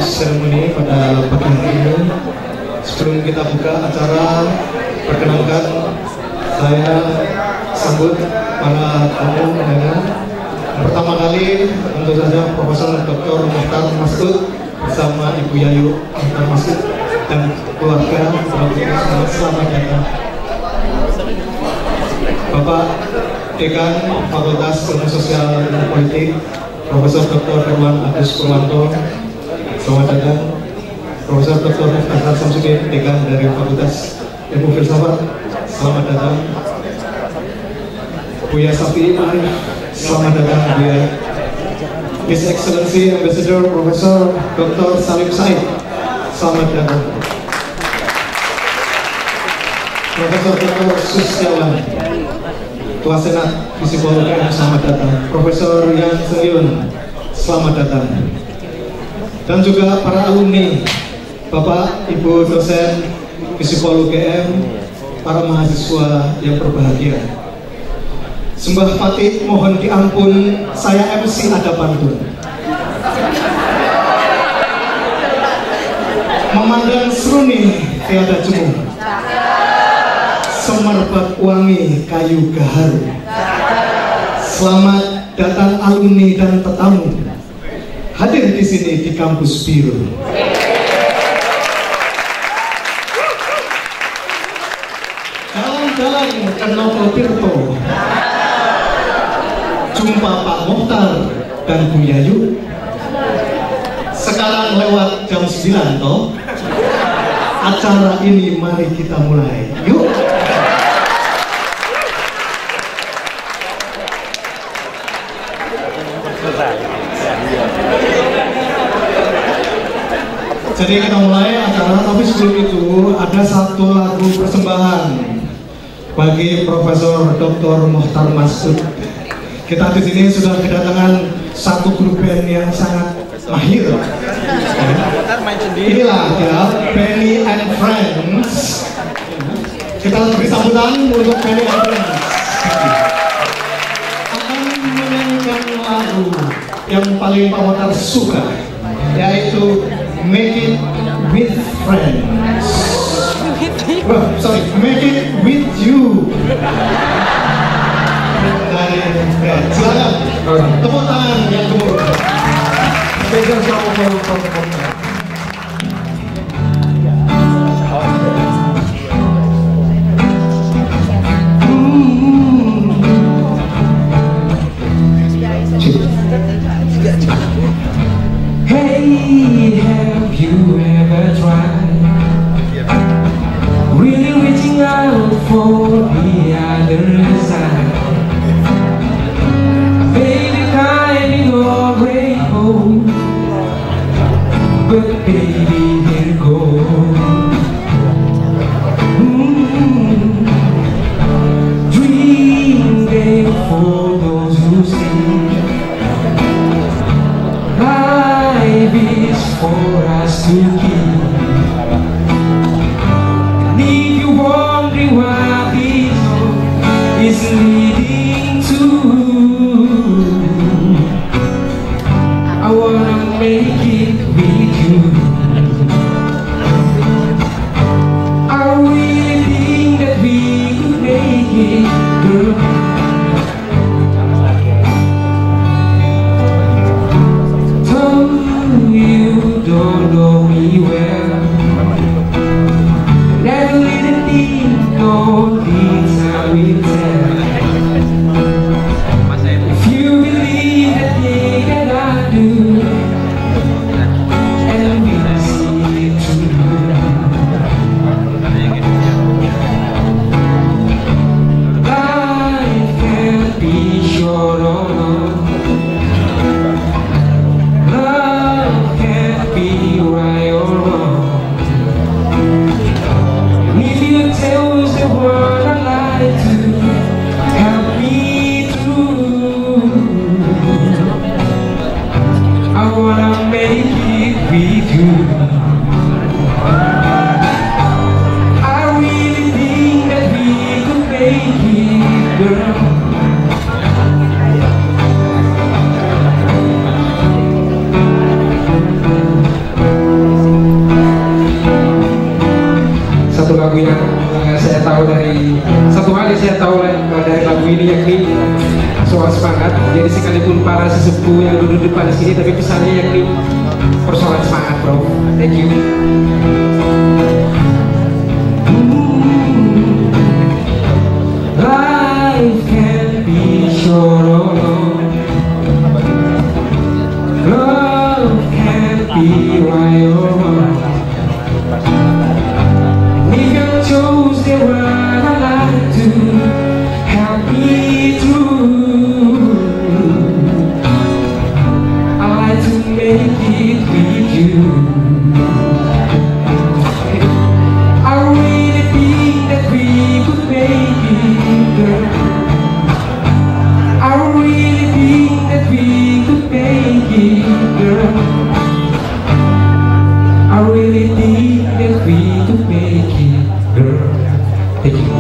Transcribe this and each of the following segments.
seremoni pada pagi hari ini. Sebelum kita buka acara, perkenalkan saya sambut para tamu undangan. Pertama kali tentu saja Profesor Dr. Mohtar Masud bersama Ibu Yayu Mohtar Masud dan keluarga. Selamat datang. Bapak Dekan Fakultas Ilmu Sosial dan Politik Profesor Dr. Herwan Agus Purwanto, selamat datang. Profesor Dr. Muftahar Samsudin, Dekan dari Fakultas Ilmu Filsafat, selamat datang. Buya Safi Arif, selamat datang Buya. His Excellency Ambassador Profesor Dr. Salim Said, selamat datang. Profesor Dr. Susyawan, Ketua Senat Visipol UGM, selamat datang. Profesor Yan Senyun, selamat datang. Dan juga para alumni, Bapak, Ibu dosen Visipol UGM, para mahasiswa yang berbahagia. Sembah Fatih mohon diampun, saya MC ada pantun. Memandang seruni tiada jemu, semerbak wangi kayu gaharu. Selamat datang alumni dan tetamu hadir di sini di kampus biru. Jalan-jalan ke Noto Tirto, jumpa Pak Mohtar dan Bu Yayu. Sekarang lewat jam 9 toh. Acara ini mari kita mulai. Yuk. Jadi kita mulai acara, tapi sebelum itu ada satu lagu persembahan bagi Profesor Dr. Mohtar Masud. Kita di sini sudah kedatangan satu grup band yang sangat mahir. Inilah ya, Benny and Friends. Kita beri sambutan untuk Benny and Friends. Akan menyanyikan lagu yang paling Pak Mohtar suka, yaitu Make It With Friends. Make It With You. Dari silakan tepuk tangan yang gemuruh. Hey, have you ever tried really reaching out for the other side? Baby, climbing or break home, but baby, here goes. Dream day for those who sleep. Life is for us to keep. And if you're wondering what this all is leading to, I wanna make it with you. tahu dari satu hal yang saya tahu dari lagu ini, yakni soal semangat. Jadi sekalipun para sesepuh yang duduk di depan sini, tapi pesannya yakni persoalan semangat, bro. Thank you. Life can be short, love can be right or wrong. If you chose the one I like to help me through, I like to make it with you. I really think that we could make it, girl. I really think that we could make it, girl. I really think that we could make it, girl. Thank you.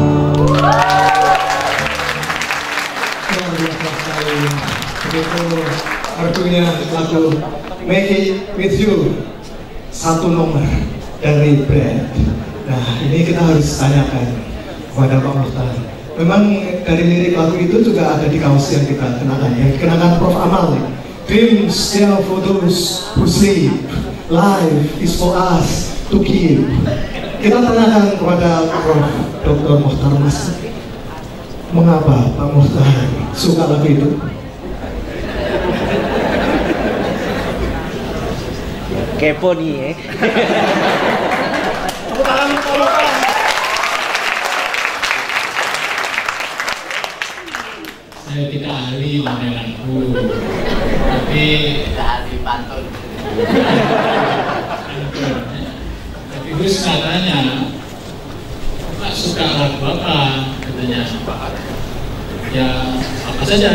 Luar biasa sekali. Begitu artinya lagu Make It With You, satu nomor dari Brand. Nah, ini kita harus tanyakan kepada Pak Muhtar. Memang dari lirik lagu itu juga ada di kaos yang kita kenakan, yang dikenakan Prof. Amal. Dreams are for those who sleep, life is for us to keep. Kita tanyakan kepada Prof. Dr. Muhtar Mas, mengapa Pak Muhtar suka lagu itu? Kepo nih, Saya tidak ahli menelanku, tapi tidak ahli pantun. Tapi Gus katanya, Pak suka lagu apa? Katanya, ya apa saja.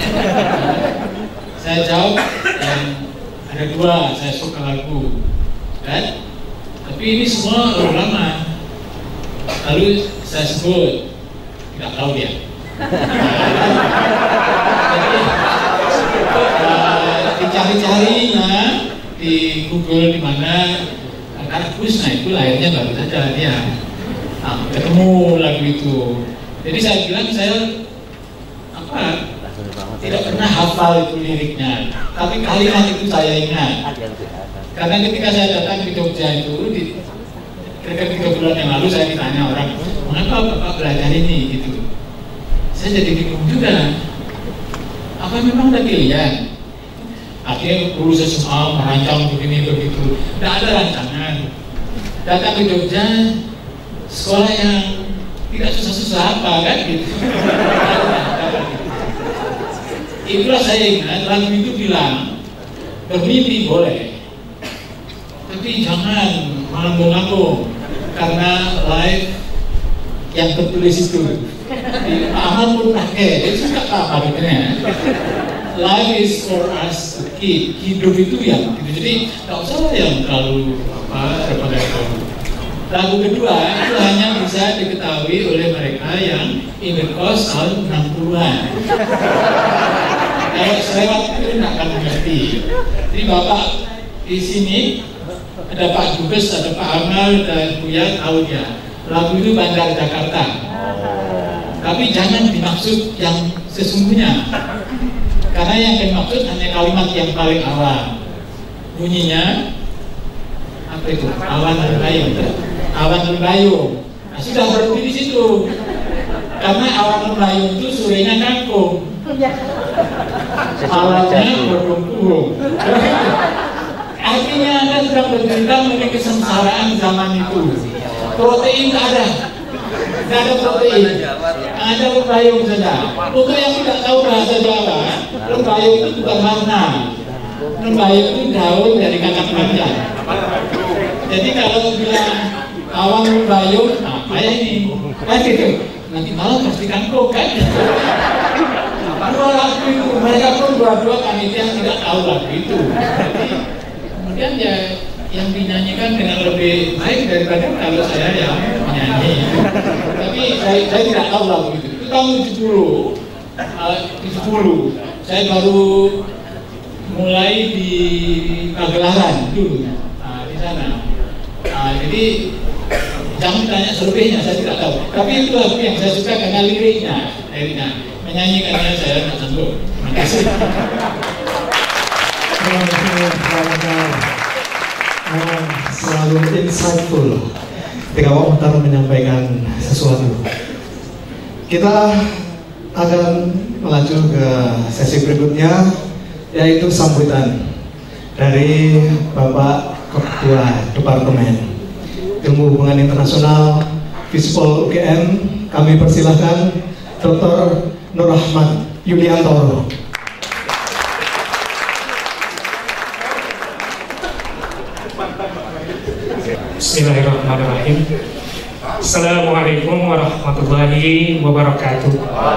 Saya jawab, ada dua saya suka lagu, kan? Tapi ini semua lagu lama. Lalu saya sebut, tidak tahu dia. Jadi dicari-carinya di Google di mana anak Gus, nah itu lahirnya baru saja dia ketemu lagu itu. Jadi saya bilang saya tidak pernah hafal itu liriknya, tapi kalimat itu saya ingat. Karena ketika saya datang ke Jogja itu kira-kira 3 bulan yang lalu saya ditanya orang, mengapa Bapak belajar ini gitu. Saya jadi bingung juga, apa memang ada pilihan? Akhirnya lulus SMA merancang begini begitu, tidak ada rancangan. Datang ke Jogja, sekolah yang tidak susah-susah apa kan gitu. Itulah saya ingat lagu itu bilang bermimpi boleh, tapi jangan melambung-lambung, karena life yang tertulis itu Amal pun pakai, itu nggak apa gitu. Life is for us to keep, hidup itu yang gitu. Jadi nggak usah yang terlalu daripada itu. Lagu kedua itu hanya bisa diketahui oleh mereka yang in the course tahun 60-an. Kalau selewat itu nggak akan mengerti. Jadi Bapak di sini ada Pak Dubes, ada Pak Amal dan Buya tahu dia. Lagu itu Bandar Jakarta. Tapi jangan dimaksud yang sesungguhnya, karena yang dimaksud hanya kalimat yang paling awal. Bunyinya apa itu? Awan lembayung. Awan lembayung. Nah, sudah berhenti di situ. Karena awan lembayung itu surenya kangkung. Awannya berkumpul. Artinya Anda sedang bercerita mengenai kesengsaraan zaman itu. Protein tak ada. Tidak ada protein, ada lembayung saja. Untuk yang tidak tahu bahasa Jawa, lembayung itu bukan warna. Lembayung itu daun dari kacang panjang. Jadi kalau bilang awan lembayung, apa ya ini? Kan gitu. Nanti malam pasti kangkung kan? Dua lagu itu, mereka pun dua-dua panitia tidak tahu lagu itu. Jadi, kemudian ya yang dinyanyikan dengan lebih baik daripada kalau saya yang menyanyi. Tapi saya tidak tahu lagu itu. Itu tahun 70. Saya baru mulai di Pagelaran dulu, di sana. Jadi Jangan tanya selebihnya, saya tidak tahu. Tapi itu lagu yang saya suka karena liriknya. Menyanyikannya saya tidak sanggup. Terima kasih. Selalu insightful ketika Pak Muhtar menyampaikan sesuatu. Kita akan melaju ke sesi berikutnya, yaitu sambutan dari Bapak Ketua Departemen Ilmu Hubungan Internasional Fispol UGM. Kami persilahkan Dr. Nur Rahmat Yuliantoro. Bismillahirrahmanirrahim. Assalamualaikum warahmatullahi wabarakatuh.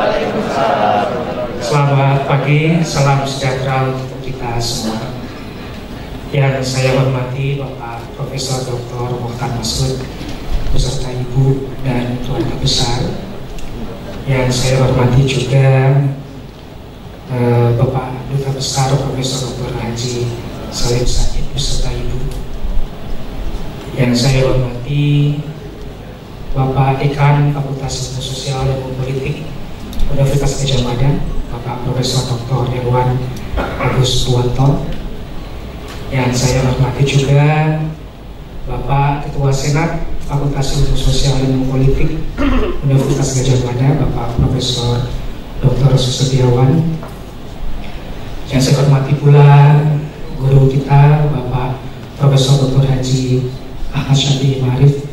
Selamat pagi, salam sejahtera untuk kita semua. Yang saya hormati Bapak Profesor Dr. Mokhtar Masud beserta Ibu dan keluarga besar. Yang saya hormati juga Bapak Duta Besar Profesor Dr. Haji Salim Sagid beserta Ibu. Yang saya hormati Bapak Dekan Fakultas Ilmu Sosial dan Politik Universitas Gadjah Mada, Bapak Profesor Dr. Irwan Agus Puwanto. Yang saya hormati juga Bapak Ketua Senat Fakultas Ilmu Sosial dan Politik Universitas Gadjah Mada, Bapak Profesor Dr. Susetiawan. Yang saya hormati pula guru kita Bapak Profesor Dr. Haji Ahmad Syafi'i Ma'arif.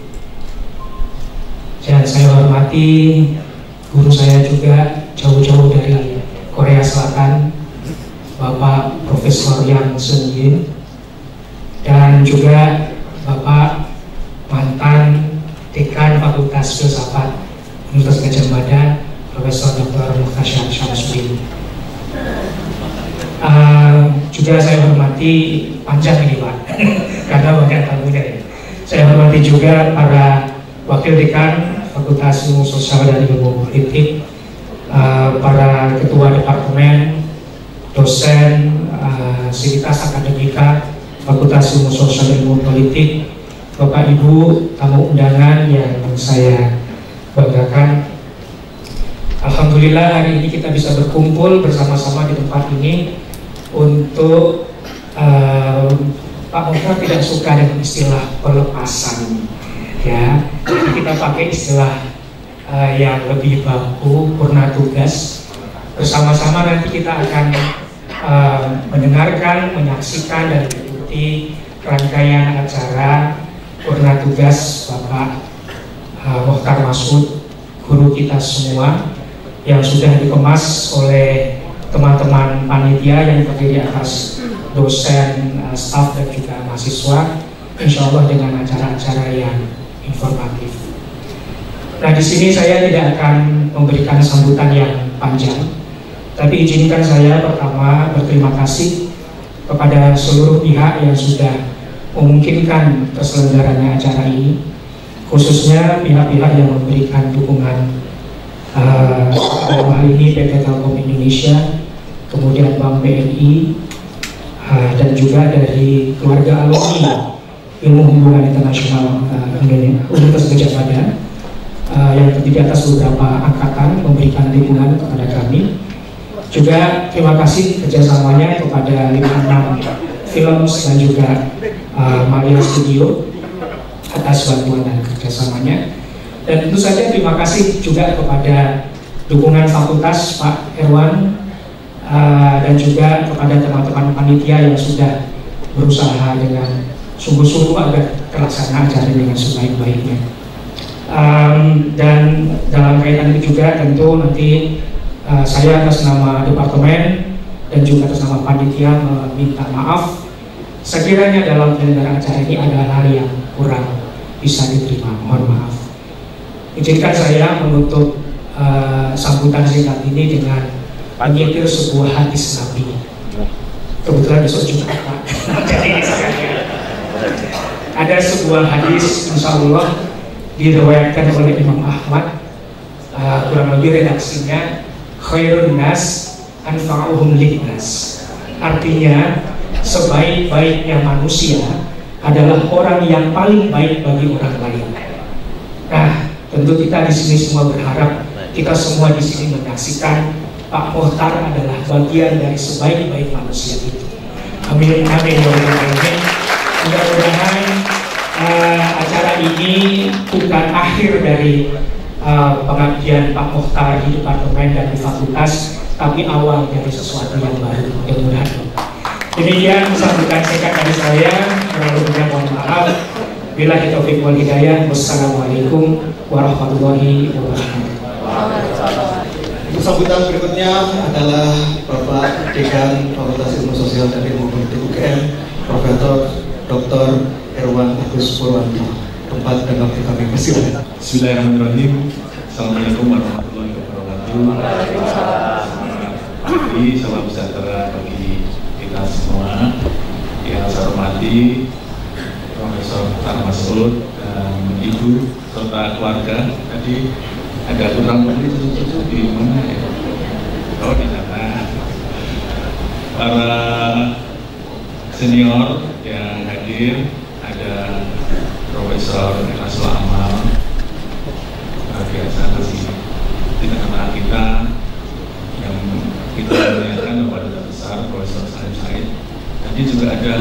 Dan saya hormati guru saya juga jauh-jauh dari Korea Selatan, Bapak Profesor Yang Seung Yin, dan juga Bapak mantan Dekan Fakultas Filsafat Universitas Gadjah Mada, Profesor Dr. Muhtasyar Syamsuddin. Juga saya hormati, panjang ini Pak, karena banyak tamunya ya. Saya hormati juga para Wakil Dekan Fakultas Ilmu Sosial dan Ilmu Politik, para Ketua Departemen, dosen, sivitas akademika Fakultas Ilmu Sosial dan Ilmu Politik, Bapak Ibu tamu undangan yang saya banggakan. Alhamdulillah hari ini kita bisa berkumpul bersama-sama di tempat ini untuk Pak Muhtar tidak suka dengan istilah pelepasan, ya. Jadi kita pakai istilah yang lebih baku, purna tugas. Bersama-sama nanti kita akan mendengarkan, menyaksikan dan mengikuti rangkaian acara purna tugas Bapak Mokhtar Masud, guru kita semua, yang sudah dikemas oleh teman-teman panitia yang terdiri atas dosen, staf dan juga mahasiswa, insya Allah dengan acara-acara yang informatif. Nah, di sini saya tidak akan memberikan sambutan yang panjang, tapi izinkan saya pertama berterima kasih kepada seluruh pihak yang sudah memungkinkan terselenggaranya acara ini, khususnya pihak-pihak yang memberikan dukungan. Dalam hal ini PT Telkom Indonesia, kemudian Bank BNI, dan juga dari keluarga alumni Ilmu Hubungan Internasional Universitas Gadjah Mada yang terdiri atas beberapa angkatan memberikan dukungan kepada kami. Juga terima kasih kerjasamanya kepada 56 Films dan juga Maria Studio atas bantuan dan kerjasamanya. Dan tentu saja terima kasih juga kepada dukungan fakultas Pak Irwan dan juga kepada teman-teman panitia yang sudah berusaha dengan sungguh-sungguh agar terlaksana acara dengan sebaik-baiknya. Dan dalam kaitan itu juga tentu nanti saya atas nama departemen dan juga atas nama panitia meminta maaf sekiranya dalam penyelenggaraan acara ini ada hal yang kurang bisa diterima, mohon maaf. Izinkan saya menutup sambutan singkat ini dengan menyetir sebuah hadis Nabi. Kebetulan besok juga Pak. Jadi ada sebuah hadis, insya Allah diriwayatkan oleh Imam Ahmad, kurang lebih redaksinya khairun nas anfa'uhum linnas. Artinya sebaik-baiknya manusia adalah orang yang paling baik bagi orang lain. Nah, tentu kita di sini semua berharap kita semua di sini menyaksikan Pak Mohtar adalah bagian dari sebaik-baik manusia itu. Amin, amin, amin. Mudah-mudahan acara ini bukan akhir dari pengabdian Pak Mohtar di departemen dan di fakultas, tapi awal dari sesuatu yang baru. Mudah-mudahan. Demikian sambutan singkat dari saya. Kurang lebihnya mohon maaf. Billahi taufiq wal hidayah. Wassalamualaikum warahmatullahi wabarakatuh. Untuk sambutan berikutnya adalah Bapak Dekan Fakultas Ilmu Sosial dan Ilmu Politik UGM, Profesor Dr. Irwan Agus Purwanto. Tempat dan waktu kami persilakan. Bismillahirrahmanirrahim. Assalamualaikum warahmatullahi wabarakatuh. Pagi, salam sejahtera bagi kita semua. Yang saya hormati Profesor Mukhtar Masud dan Ibu serta keluarga. Tadi ada kurang lebih cucu-cucu di mana ya? Oh, di sana. Para senior yang hadir, ada Profesor Nasul Amal, biasa masih di tengah-tengah kita yang kita muliakan Bapak Duta Besar Profesor Salim Said. Tadi juga ada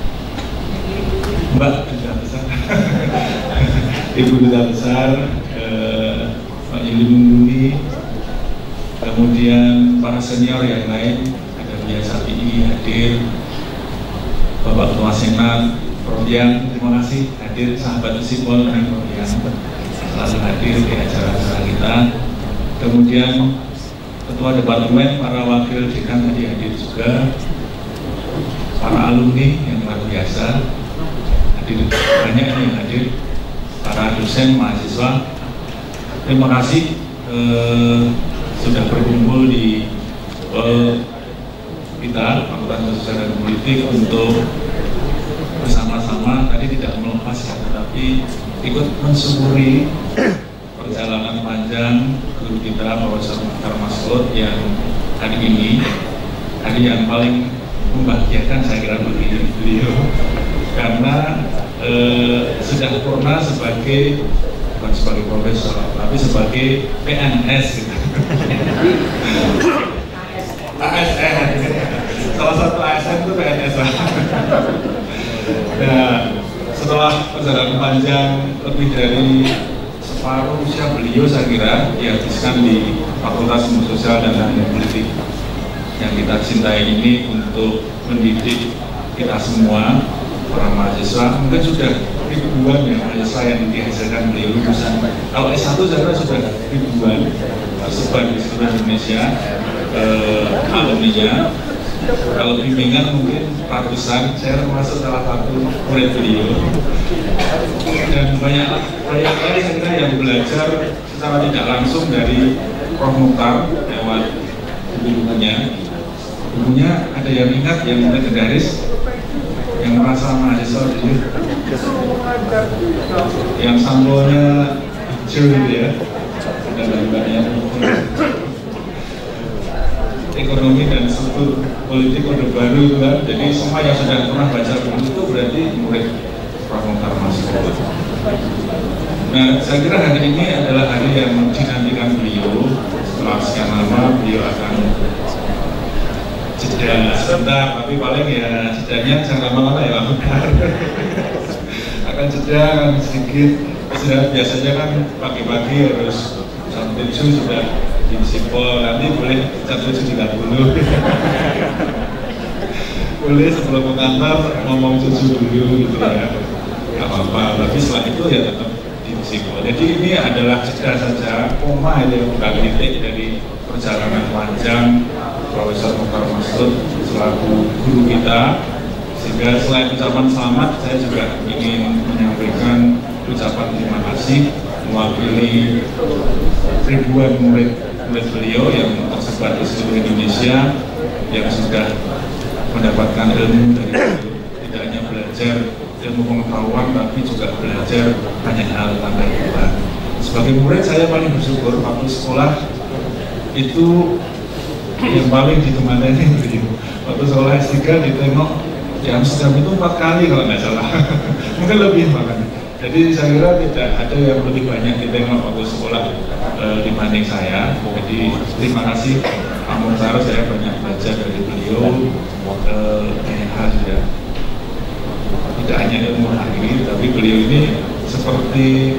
Mbak Duta Besar, Ibu Duta Besar, Pak Yuli Mungguni, kemudian para senior yang lain, ada Buya Safi'i hadir, Bapak Ketua Senat, Prof. Yang, terima kasih hadir, sahabat Sipol dan Prof. Yang selalu hadir di acara-acara kita. Kemudian Ketua Departemen, para wakil dekan tadi hadir juga, para alumni yang luar biasa hadir, banyak yang hadir, para dosen, mahasiswa. Terima kasih sudah berkumpul di kita Fakultas Sosial dan Politik untuk bersama-sama, tadi tidak melepas ya, tetapi ikut mensyukuri perjalanan panjang guru kita Profesor Mukhtar Masud yang hari ini hari yang paling membahagiakan saya kira bagi beliau, karena sudah pernah sebagai, bukan sebagai profesor tapi sebagai PNS gitu. ASN, salah satu ASN itu PNS. Nah, setelah perjalanan panjang lebih dari separuh usia beliau saya kira dihabiskan di Fakultas Ilmu Sosial dan Ilmu Politik yang kita cintai ini untuk mendidik kita semua para mahasiswa. Mungkin sudah ribuan ya mahasiswa yang dihasilkan beliau lulusan. Kalau S1 saya kira sudah ribuan tersebar di seluruh Indonesia alumninya. Kalau bimbingan mungkin ratusan, saya termasuk salah satu murid beliau. Dan banyak lagi saya kira yang belajar secara tidak langsung dari Prof. Mukhtar lewat buku-bukunya. Bukunya ada yang ingat, yang legendaris, yang merasa mahasiswa dulu, yang sampulnya hijau gitu ya, ada gambarnya. Ekonomi dan struktur politik Orde Baru itu kan, jadi semua yang sudah pernah baca buku itu berarti murid Prof. Mukhtar Masud. Nah, saya kira hari ini adalah hari yang dinantikan beliau. Setelah sekian lama beliau akan jeda sebentar, tapi paling ya jedanya jangan lama-lama ya Pak Mukhtar. Akan jeda, akan sedikit istirahat. Biasanya kan pagi-pagi harus jam 7 sudah di Sipol, nanti boleh jam 7.30. Boleh sebelum ke kantor ngomong cucu dulu gitu ya, nggak apa-apa. Tapi setelah itu ya tetap di Sipol. Jadi ini adalah jeda saja, koma itu yang bukan titik dari perjalanan panjang Profesor Mukhtar Masud selaku guru kita. Sehingga selain ucapan selamat, saya juga ingin menyampaikan ucapan terima kasih mewakili ribuan murid beliau yang tersebar di seluruh Indonesia yang sudah mendapatkan ilmu dari beliau. Tidak hanya belajar ilmu pengetahuan, tapi juga belajar banyak hal tentang kehidupan. Sebagai murid saya paling bersyukur waktu sekolah itu yang paling ditemani beliau. Waktu sekolah S3 ditengok di Amsterdam itu 4 kali kalau nggak salah. Mungkin lebih bahkan. Jadi saya kira tidak ada yang lebih banyak ditengok waktu sekolah dibanding saya. Jadi terima kasih Pak Mukhtar, saya banyak belajar dari beliau banyak hal ya. Tidak hanya ilmu hari, tapi beliau ini seperti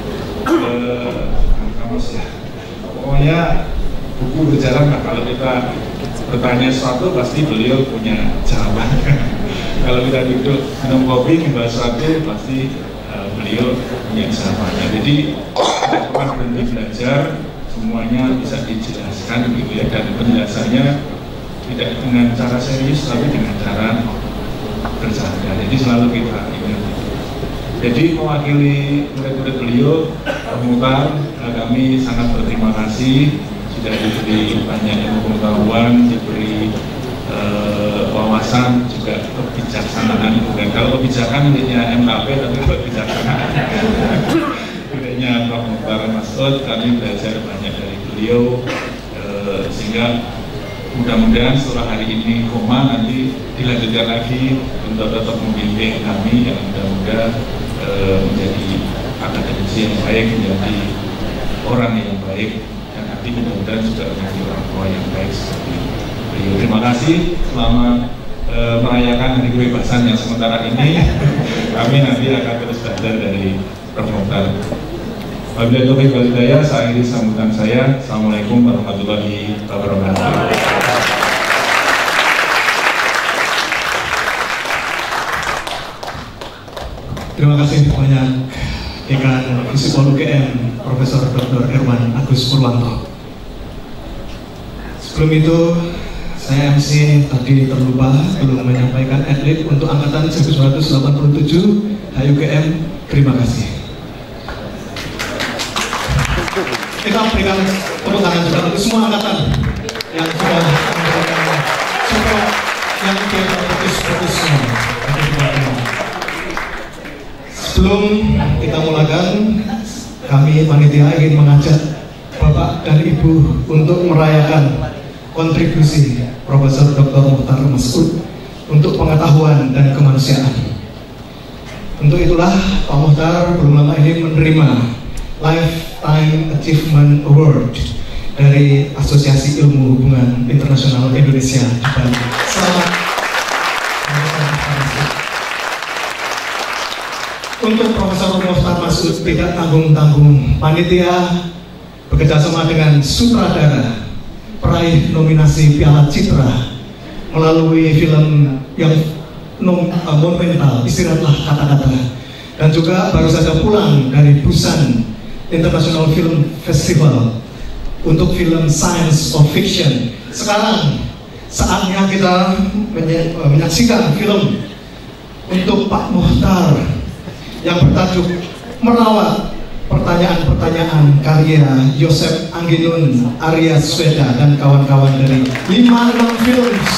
kamus ya. Pokoknya buku berjalan lah, kalau kita bertanya sesuatu pasti beliau punya jawabannya. Kalau kita duduk minum kopi membahas sesuatu pasti beliau punya jawabannya. Jadi tidak pernah berhenti belajar, semuanya bisa dijelaskan gitu ya, dan penjelasannya tidak dengan cara serius tapi dengan cara bercanda. Jadi selalu kita ingat. Jadi mewakili murid-murid beliau, Pak Mukhtar, kami sangat berterima kasih sudah diberi banyak ilmu pengetahuan, diberi wawasan, juga kebijaksanaan. Dan kalau kebijakan miliknya MKP, tapi kebijaksanaan miliknya Pak Mukhtar Masud. Kami belajar banyak dari beliau, sehingga mudah-mudahan setelah hari ini koma nanti dilanjutkan lagi untuk tetap membimbing kami yang mudah-mudahan menjadi akademisi yang baik, menjadi orang yang baik, dan nanti mudah-mudahan juga menjadi orang tua yang baik seperti beliau. Terima kasih. Selamat merayakan hari kebebasan yang sementara ini. Kami nanti akan terus belajar dari Prof. Mukhtar. Wabillahi taufiq wal hidayah. Saya akhiri sambutan saya. Assalamualaikum warahmatullahi wabarakatuh. Terima kasih banyak Dekan Fisipol UGM Profesor Dr. Herman Agus Purwanto. Sebelum itu saya MC tadi terlupa belum menyampaikan adlib untuk angkatan 1987 HUGM. Terima kasih. Kita berikan tepuk tangan juga untuk semua angkatan yang sudah memberikan support yang bagus-bagus semua. Sebelum kita mulakan, kami panitia ingin mengajak Bapak dan Ibu untuk merayakan kontribusi Profesor Dr. Mukhtar Masud untuk pengetahuan dan kemanusiaan. Untuk itulah Pak Mukhtar belum lama ini menerima Lifetime Achievement Award dari Asosiasi Ilmu Hubungan Internasional Indonesia di Bali. Selamat. Untuk Profesor Mukhtar Masud tidak tanggung-tanggung, panitia bekerjasama dengan sutradara peraih nominasi Piala Citra melalui film yang monumental Istirahatlah Kata-Kata, dan juga baru saja pulang dari Busan International Film Festival untuk film Science of Fiction. Sekarang saatnya kita menyaksikan film untuk Pak Mukhtar yang bertajuk Merawat Pertanyaan-Pertanyaan karya Yosef Angginun, Arya Sweda, dan kawan-kawan dari 56 Films.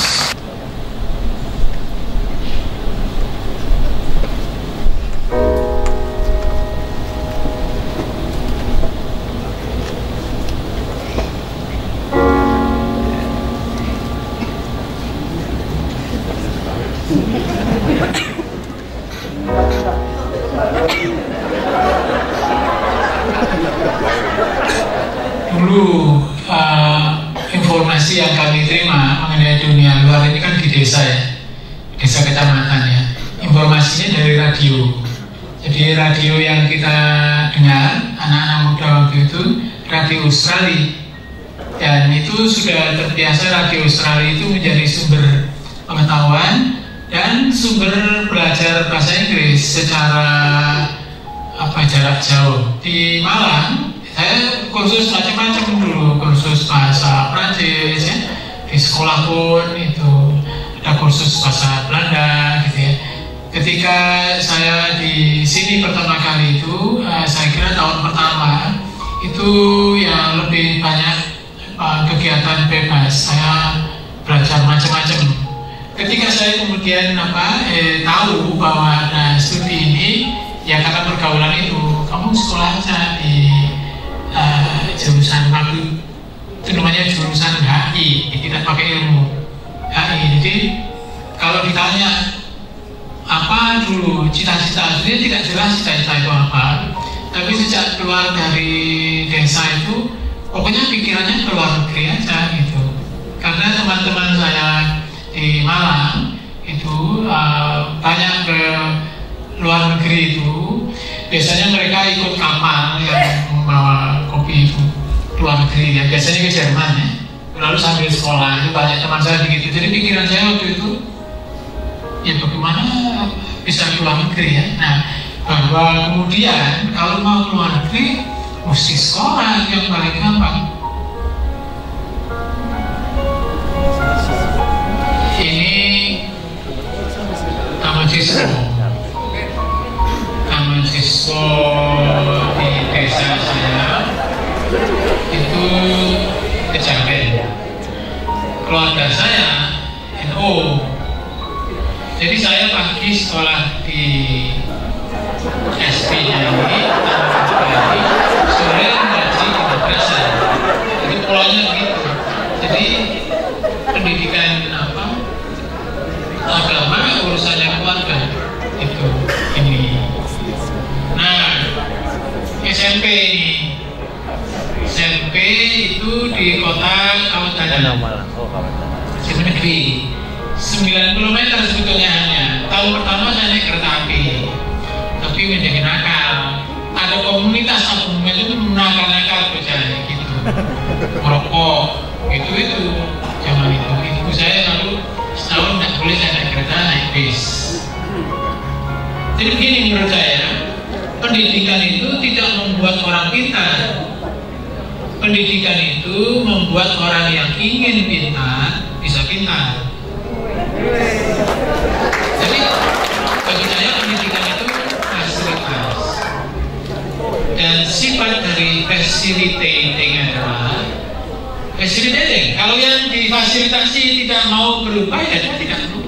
Dulu informasi yang kami terima mengenai dunia luar ini kan di desa ya, desa kecamatan ya. Informasinya dari radio. Jadi radio yang kita dengar anak-anak muda waktu itu radio Australia, dan itu sudah terbiasa radio Australia itu menjadi sumber pengetahuan dan sumber belajar bahasa Inggris secara jarak jauh. Di Malang saya kursus macam-macam dulu, kursus bahasa Prancis ya. Di sekolah pun itu ada kursus bahasa Belanda gitu ya. Ketika saya di sini pertama kali itu, saya kira tahun pertama itu yang lebih banyak kegiatan bebas. Saya belajar macam-macam. Ketika saya kemudian tahu bahwa ada studi ini, ya karena pergaulan itu, kamu sekolah aja di jurusan waktu itu namanya jurusan HI, tidak pakai ilmu HI. Jadi kalau ditanya apa dulu cita-cita, dia tidak jelas cita-cita itu apa, tapi sejak keluar dari desa itu pokoknya pikirannya keluar negeri aja gitu. Karena teman-teman saya di Malang itu banyak ke luar negeri itu, biasanya mereka ikut kapal yang membawa kopi itu luar negeri ya, biasanya ke Jerman ya, lalu sambil sekolah. Itu banyak teman saya begitu. Jadi pikiran saya waktu itu ya bagaimana bisa keluar negeri ya. Nah, bahwa kemudian kalau mau keluar negeri mesti sekolah yang paling gampang. Ini taman siswa di desa saya itu Kejawen. Keluarga saya NU. Jadi saya pagi sekolah di SP-nya ini, sore ngaji di madrasah. Jadi polanya begitu. Jadi pendidikan agama urusannya keluarga itu ini. Nah, SMP itu di kota Kabupaten negeri 9 km sebetulnya hanya. Tahun pertama saya naik kereta api, tapi menjadi nakal. Ada komunitas itu nakal-nakal bocahnya gitu, merokok itu zaman itu. Ibu saya lalu setahun nggak boleh saya naik kereta, naik bis. Jadi begini menurut saya, pendidikan itu tidak membuat orang pintar. Pendidikan itu membuat orang yang ingin pintar bisa pintar. Jadi bagi saya pendidikan itu fasilitas, dan sifat dari facilitating adalah facilitating. Kalau yang difasilitasi tidak mau berubah, ya dia tidak berubah.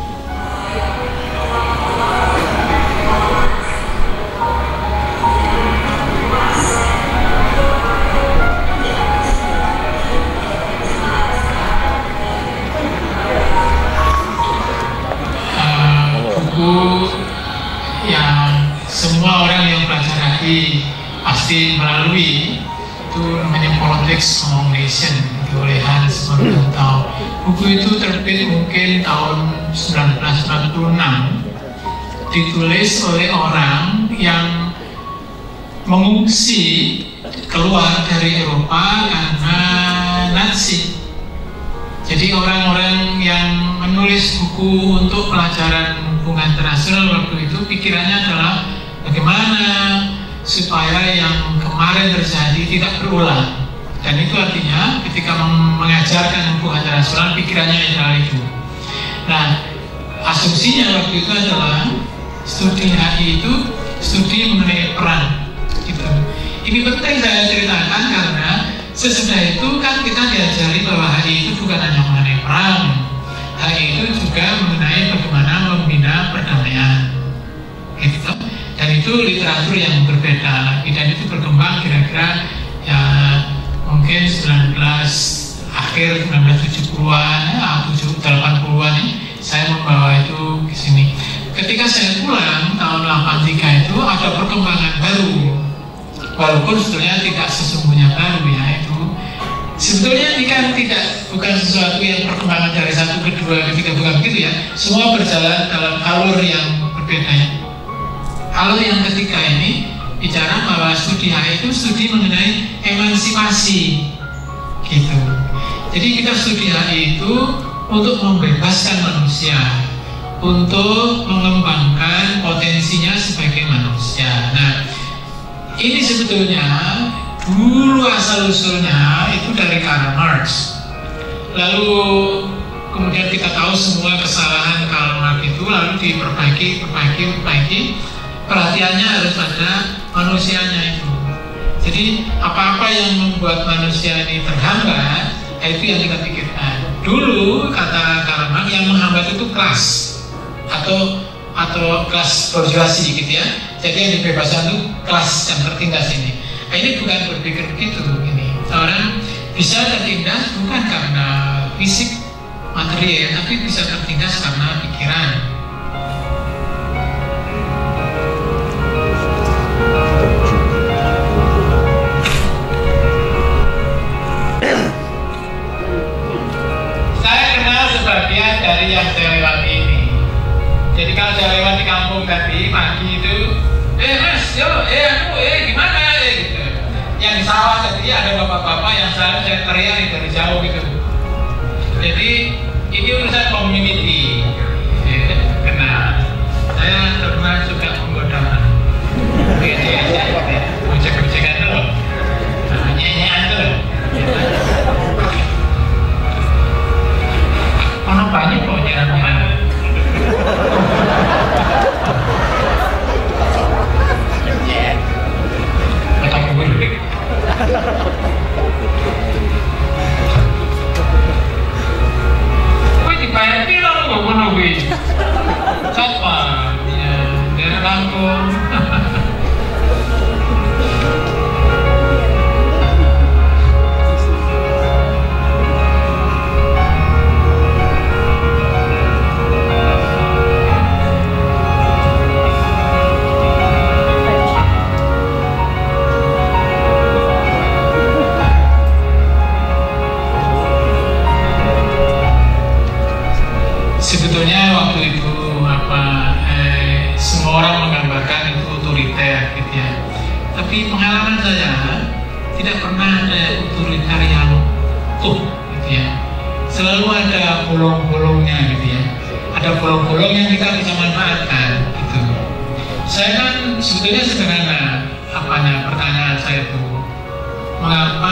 Yang semua orang yang belajar HI pasti melalui itu namanya Politics Among Nations oleh Hans Morgenthau. Buku itu terbit mungkin tahun 1996, ditulis oleh orang yang mengungsi keluar dari Eropa karena Nazi. Jadi orang-orang yang menulis buku untuk pelajaran hubungan internasional waktu itu pikirannya adalah bagaimana supaya yang kemarin terjadi tidak berulang. Dan itu artinya ketika mengajarkan hubungan internasional pikirannya adalah itu. Nah, asumsinya waktu itu adalah studi HI itu studi mengenai perang gitu. Ini penting saya ceritakan karena sesudah itu kan kita diajari bahwa HI itu bukan hanya mengenai perang, HI itu juga mengenai bagaimana membina perdamaian, gitu. Dan itu literatur yang berbeda lagi, dan itu berkembang kira-kira ya mungkin 1970-an, 80-an ini saya membawa itu ke sini. Ketika saya pulang tahun 83 itu ada perkembangan baru, walaupun sebetulnya tidak sesungguhnya baru ya itu. Sebetulnya ini kan bukan sesuatu yang perkembangan dari satu ke dua ketiga, bukan begitu ya. Semua berjalan dalam alur yang berbeda ya. Alur yang ketiga ini bicara bahwa studi HI itu studi mengenai emansipasi gitu. Jadi kita studi HI itu untuk membebaskan manusia, untuk mengembangkan potensinya sebagai manusia. Nah, ini sebetulnya dulu asal-usulnya itu dari Karl Marx. Lalu kemudian kita tahu semua kesalahan Karl Marx itu lalu diperbaiki. Perhatiannya harus pada manusianya itu. Jadi apa-apa yang membuat manusia ini terhambat, itu yang kita pikirkan. Dulu kata Karl Marx yang menghambat itu kelas atau kelas bourgeoisie gitu ya. Jadi yang dibebaskan itu kelas yang tertindas ini. Nah, ini bukan berpikir begitu ini. Orang bisa tertindas bukan karena fisik material, tapi bisa tertindas karena pikiran. gimana gitu. Yang di sawah tadi ada bapak-bapak yang saya teriak dari jauh gitu. Jadi ini urusan community. Karena saya pernah suka menggoda. Cek-cekan dulu. Nyanyian dulu. Mana banyak kok nyanyian. Betul gue. Wih dibayar bilang gue mana gue. Siapa? Ya dari Lampung. Sebetulnya waktu itu semua orang menggambarkan itu otoriter gitu ya. Tapi pengalaman saya tidak pernah ada otoriter yang gitu ya. Selalu ada bolong-bolongnya gitu ya. Ada bolong-bolong yang kita bisa manfaatkan gitu. Saya kan sebetulnya sederhana pertanyaan saya itu, mengapa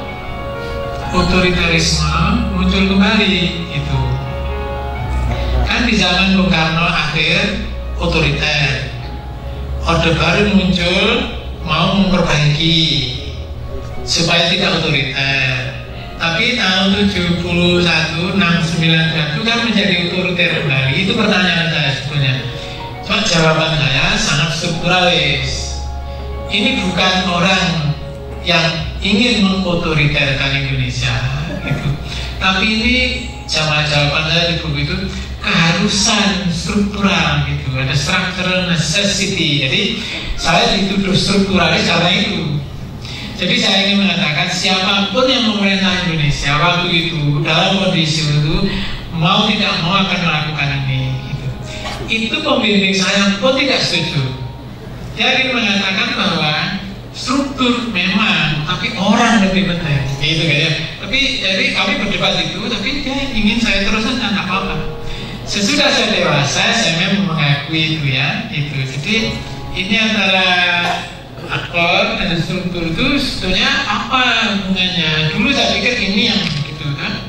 otoriterisme muncul kembali gitu. Kan di zaman Bung Karno akhir otoriter, Orde Baru muncul mau memperbaiki supaya tidak otoriter. Tapi tahun 71, 69 kan menjadi otoriter kembali. Itu pertanyaan saya sebetulnya. Cuma jawaban saya sangat strukturalis. Ini bukan orang yang ingin mengotoriterkan Indonesia gitu. Tapi ini jawaban saya di buku itu keharusan struktural gitu, ada structural necessity. Jadi saya dituduh strukturalis karena itu. Jadi saya ingin mengatakan siapapun yang memerintah Indonesia waktu itu dalam kondisi itu mau tidak mau akan melakukan ini gitu. Itu pembimbing saya pun tidak setuju. Dia ingin mengatakan bahwa struktur memang, tapi orang lebih penting gitu kan ya. Tapi jadi kami berdebat itu, tapi dia ingin saya teruskan dan apa-apa. Sesudah saya dewasa, saya memang mengakui itu ya, itu. Jadi ini antara aktor dan struktur itu sebetulnya apa hubungannya? Dulu saya pikir ini yang begitu kan.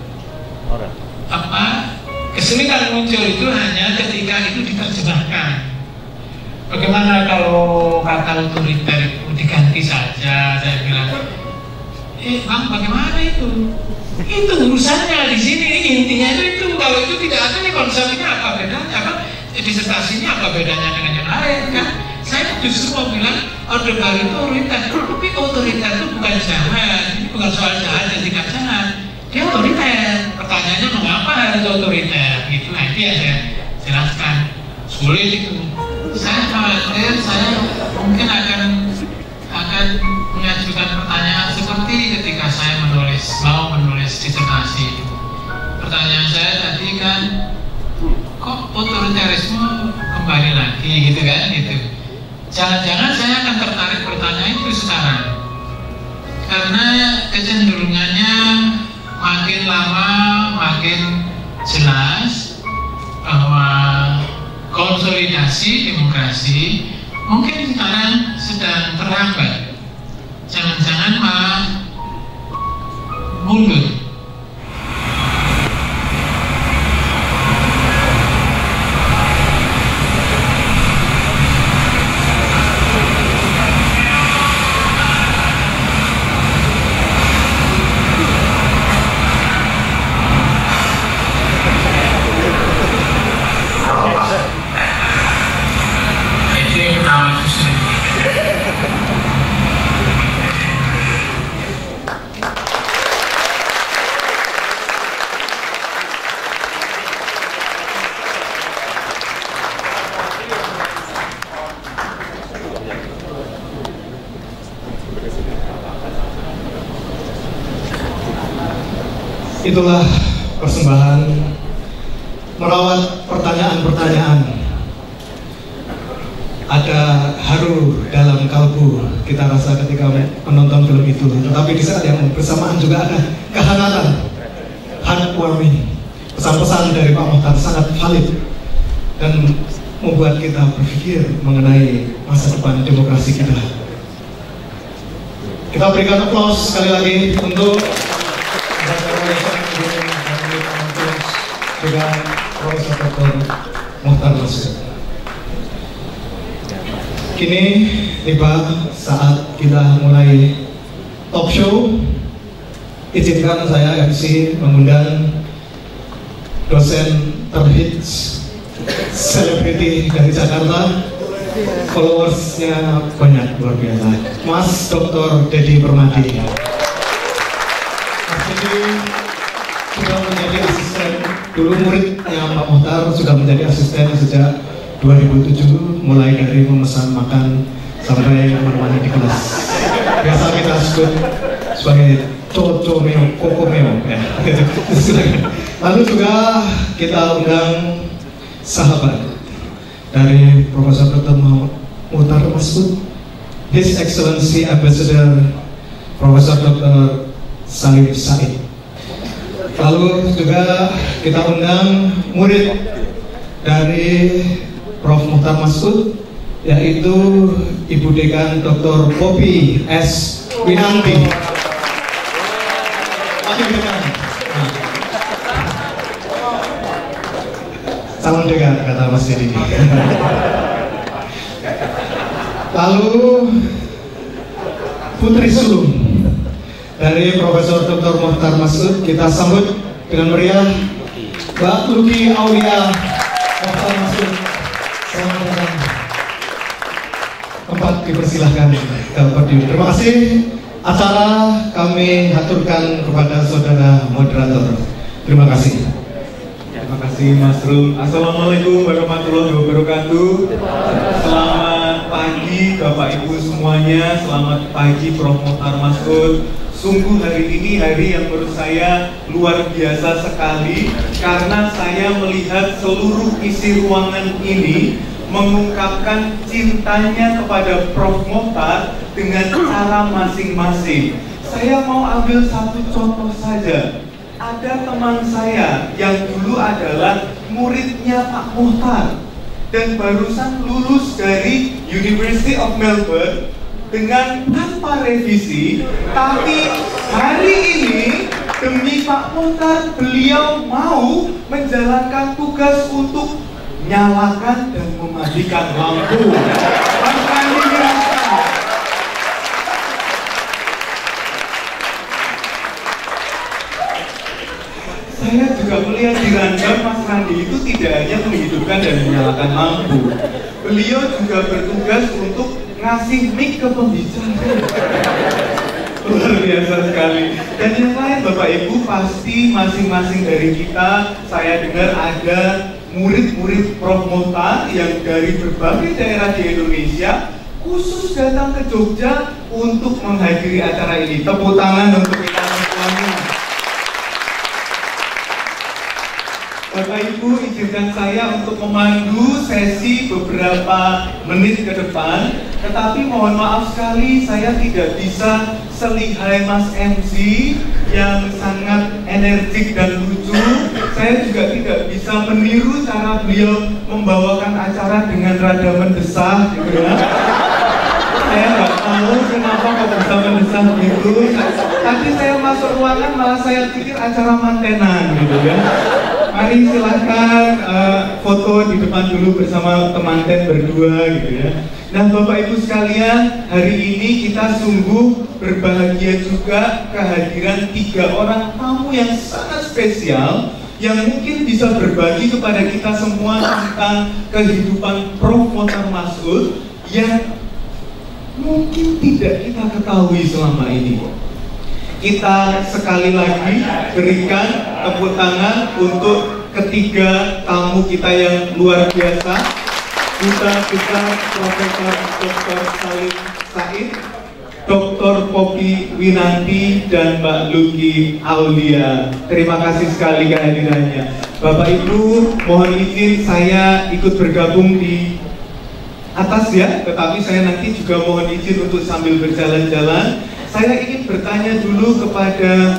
Kesulitan muncul itu hanya ketika itu diterjemahkan. Bagaimana kalau kata otoriter itu diganti saja? Saya bilang, Bang, bagaimana itu? Itu urusannya di sini, intinya itu kalau itu tidak ada nih konsepnya apa bedanya kan? Disertasinya apa bedanya dengan yang lain kan? Saya justru mau bilang Orde Baru itu otoriter, tapi otoriter itu bukan jahat, ini bukan soal jahat dan tidak jahat. Dia otoriter. Pertanyaannya mengapa harus otoriter? Gitu nanti yang saya jelaskan. Sulit itu. Saya khawatir saya mungkin akan mengajukan pertanyaan seperti ketika saya mau menulis disertasi itu. Pertanyaan saya tadi kan, kok otoriterisme kembali lagi gitu kan gitu. Jangan-jangan saya akan tertarik bertanya itu sekarang karena kecenderungannya makin lama makin jelas bahwa konsolidasi demokrasi mungkin sekarang sedang terhambat. Jangan-jangan malah mundur. Itulah persembahan merawat pertanyaan-pertanyaan ada haru dalam kalbu kita rasa ketika menonton film itu. Tetapi di saat yang bersamaan juga ada kehangatan, heartwarming. Pesan-pesan dari Pak Mohtar sangat valid dan membuat kita berpikir mengenai masa depan demokrasi kita. Kita berikan aplaus sekali lagi untuk juga Profesor Dr. Mohtar Masud. Kini tiba saat kita mulai talk show. Izinkan saya MC mengundang dosen terhits selebriti dari Jakarta, followersnya banyak, luar biasa, Mas Dr. Deddy Permadi. Mas Deddy sudah menjadi asisten, dulu muridnya Pak Mohtar, sudah menjadi asisten sejak 2007, mulai dari memesan makan sampai menemani di kelas. Biasa kita sebut sebagai Coco Meo, Koko Meo ya. Lalu juga kita undang sahabat dari Profesor Dr. Mohtar Masud, His Excellency Ambassador Profesor Dr. Salim Said. Lalu juga kita undang murid dari Prof. Mohtar Masud, yaitu Ibu Dekan Dr. Poppy S. Winanti. Salam dekan, kata Mas Deddy. Lalu Putri Sulung dari Profesor Dr. Mohtar Masud, kita sambut dengan meriah Mbak Luki Aulia Mohtar Masud. Selamat datang. Tempat dipersilahkan ke podium. Terima kasih. Acara kami haturkan kepada saudara moderator. Terima kasih. Terima kasih Mas Rum. Assalamualaikum warahmatullahi wabarakatuh. Selamat pagi Bapak Ibu semuanya. Selamat pagi Prof. Mohtar Masud. Sungguh hari ini hari yang menurut saya luar biasa sekali, karena saya melihat seluruh isi ruangan ini mengungkapkan cintanya kepada Prof. Mohtar dengan cara masing-masing. Saya mau ambil satu contoh saja. Ada teman saya yang dulu adalah muridnya Pak Mohtar dan barusan lulus dari University of Melbourne dengan tanpa revisi, tapi hari ini demi Pak Mohtar beliau mau menjalankan tugas untuk nyalakan dan mematikan lampu. Mas Randi dirasa. Saya juga melihat di random Mas Randi itu tidak hanya menghidupkan dan menyalakan lampu. Beliau juga bertugas untuk ngasih mic ke pembicara. Luar biasa sekali. Dan yang lain Bapak Ibu pasti masing-masing dari kita, saya dengar ada murid-murid Prof. Mohtar yang dari berbagai daerah di Indonesia khusus datang ke Jogja untuk menghadiri acara ini. Tepuk tangan untuk kita semuanya. Bapak Ibu, izinkan saya untuk memandu sesi beberapa menit ke depan, tetapi mohon maaf sekali saya tidak bisa selihai Mas MC yang sangat energik dan lucu. Saya juga tidak bisa meniru cara beliau membawakan acara dengan rada mendesah gitu ya. Saya nggak tahu kenapa kok bisa mendesah gitu. Tadi saya masuk ruangan malah saya pikir acara mantenan gitu ya. Mari silahkan foto di depan dulu bersama temanten berdua gitu ya. Nah Bapak Ibu sekalian, hari ini kita sungguh berbahagia juga kehadiran 3 orang tamu yang sangat spesial yang mungkin bisa berbagi kepada kita semua tentang kehidupan Prof. Mohtar Masud yang mungkin tidak kita ketahui selama ini. Kita sekali lagi berikan tepuk tangan untuk ketiga tamu kita yang luar biasa. Kita Profesor Dr. Salim Said, Dr. Poppy Winanti, dan Mbak Luki Aulia. Terima kasih sekali kehadirannya. Bapak Ibu, mohon izin saya ikut bergabung di atas ya, tetapi saya nanti juga mohon izin untuk sambil berjalan-jalan. Saya ingin bertanya dulu kepada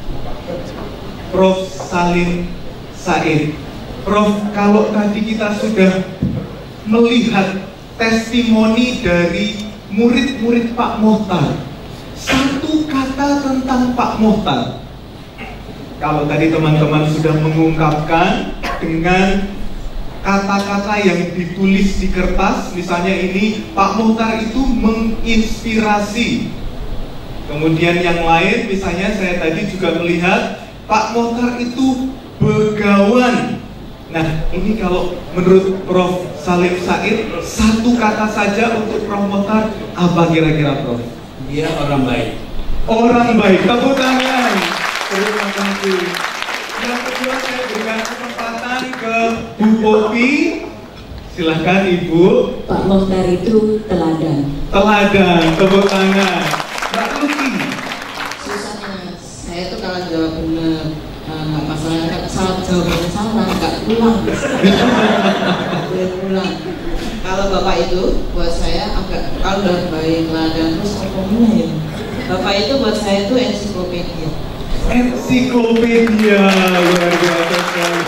Prof. Salim Said. Prof, kalau tadi kita sudah melihat testimoni dari murid-murid Pak Mohtar, satu kata tentang Pak Mohtar. Kalau tadi teman-teman sudah mengungkapkan dengan kata-kata yang ditulis di kertas, misalnya ini, Pak Mohtar itu menginspirasi. Kemudian yang lain, misalnya saya tadi juga melihat Pak Mohtar itu begawan. Nah, ini kalau menurut Prof. Salim Said, satu kata saja untuk Prof. Mohtar, apa kira-kira Prof? Dia orang baik. Orang baik, tepuk tangan. Terima kasih. Yang kedua saya berikan kesempatan ke Bu Popi. Silahkan Ibu. Pak Mohtar itu teladan. Teladan, tepuk tangan. Mbak Luki. Susahnya saya tuh kalau jawab benar, nggak masalah, salah jawabannya salah, nggak pulang. Boleh pulang. Kalau Bapak itu buat saya agak, kalau udah baik teladan terus ngomongnya ya. Bapak itu buat saya itu ensiklopedia. Ensiklopedia, luar biasa sekali.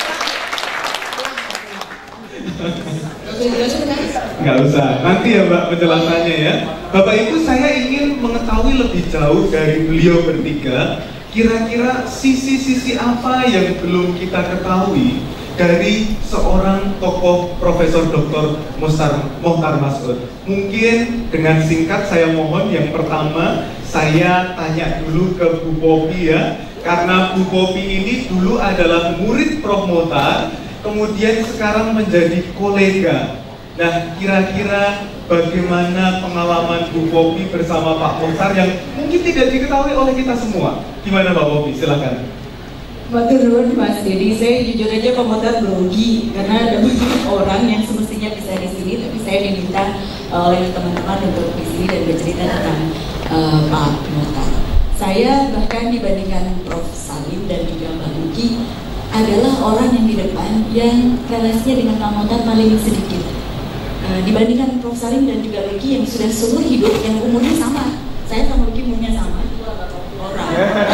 Nggak usah, nanti ya Mbak penjelasannya ya. Bapak Ibu, saya ingin mengetahui lebih jauh dari beliau bertiga, kira-kira sisi-sisi apa yang belum kita ketahui dari seorang tokoh Profesor Dr. Mohtar Mas'ud. Mungkin dengan singkat saya mohon yang pertama saya tanya dulu ke Bu Popi ya, karena Bu Popi ini dulu adalah murid Prof. Mohtar, kemudian sekarang menjadi kolega. Nah, kira-kira bagaimana pengalaman Bu Popi bersama Pak Mohtar yang mungkin tidak diketahui oleh kita semua? Gimana Pak Popi? Silakan. Matur nuwun Mas Dedi, saya jujur aja Pak Mohtar grogi karena ada banyak orang yang semestinya bisa di sini, tapi saya diminta oleh teman-teman untuk di sini dan bercerita tentang Pak Mohtar. Saya bahkan dibandingkan Prof. Salim dan juga Mbak Luki adalah orang yang di depan yang relasinya dengan Pak Mohtar paling sedikit. Dibandingkan Prof. Salim dan juga Luki yang sudah seumur hidup, yang umurnya sama. Saya sama Luki umurnya sama, orang.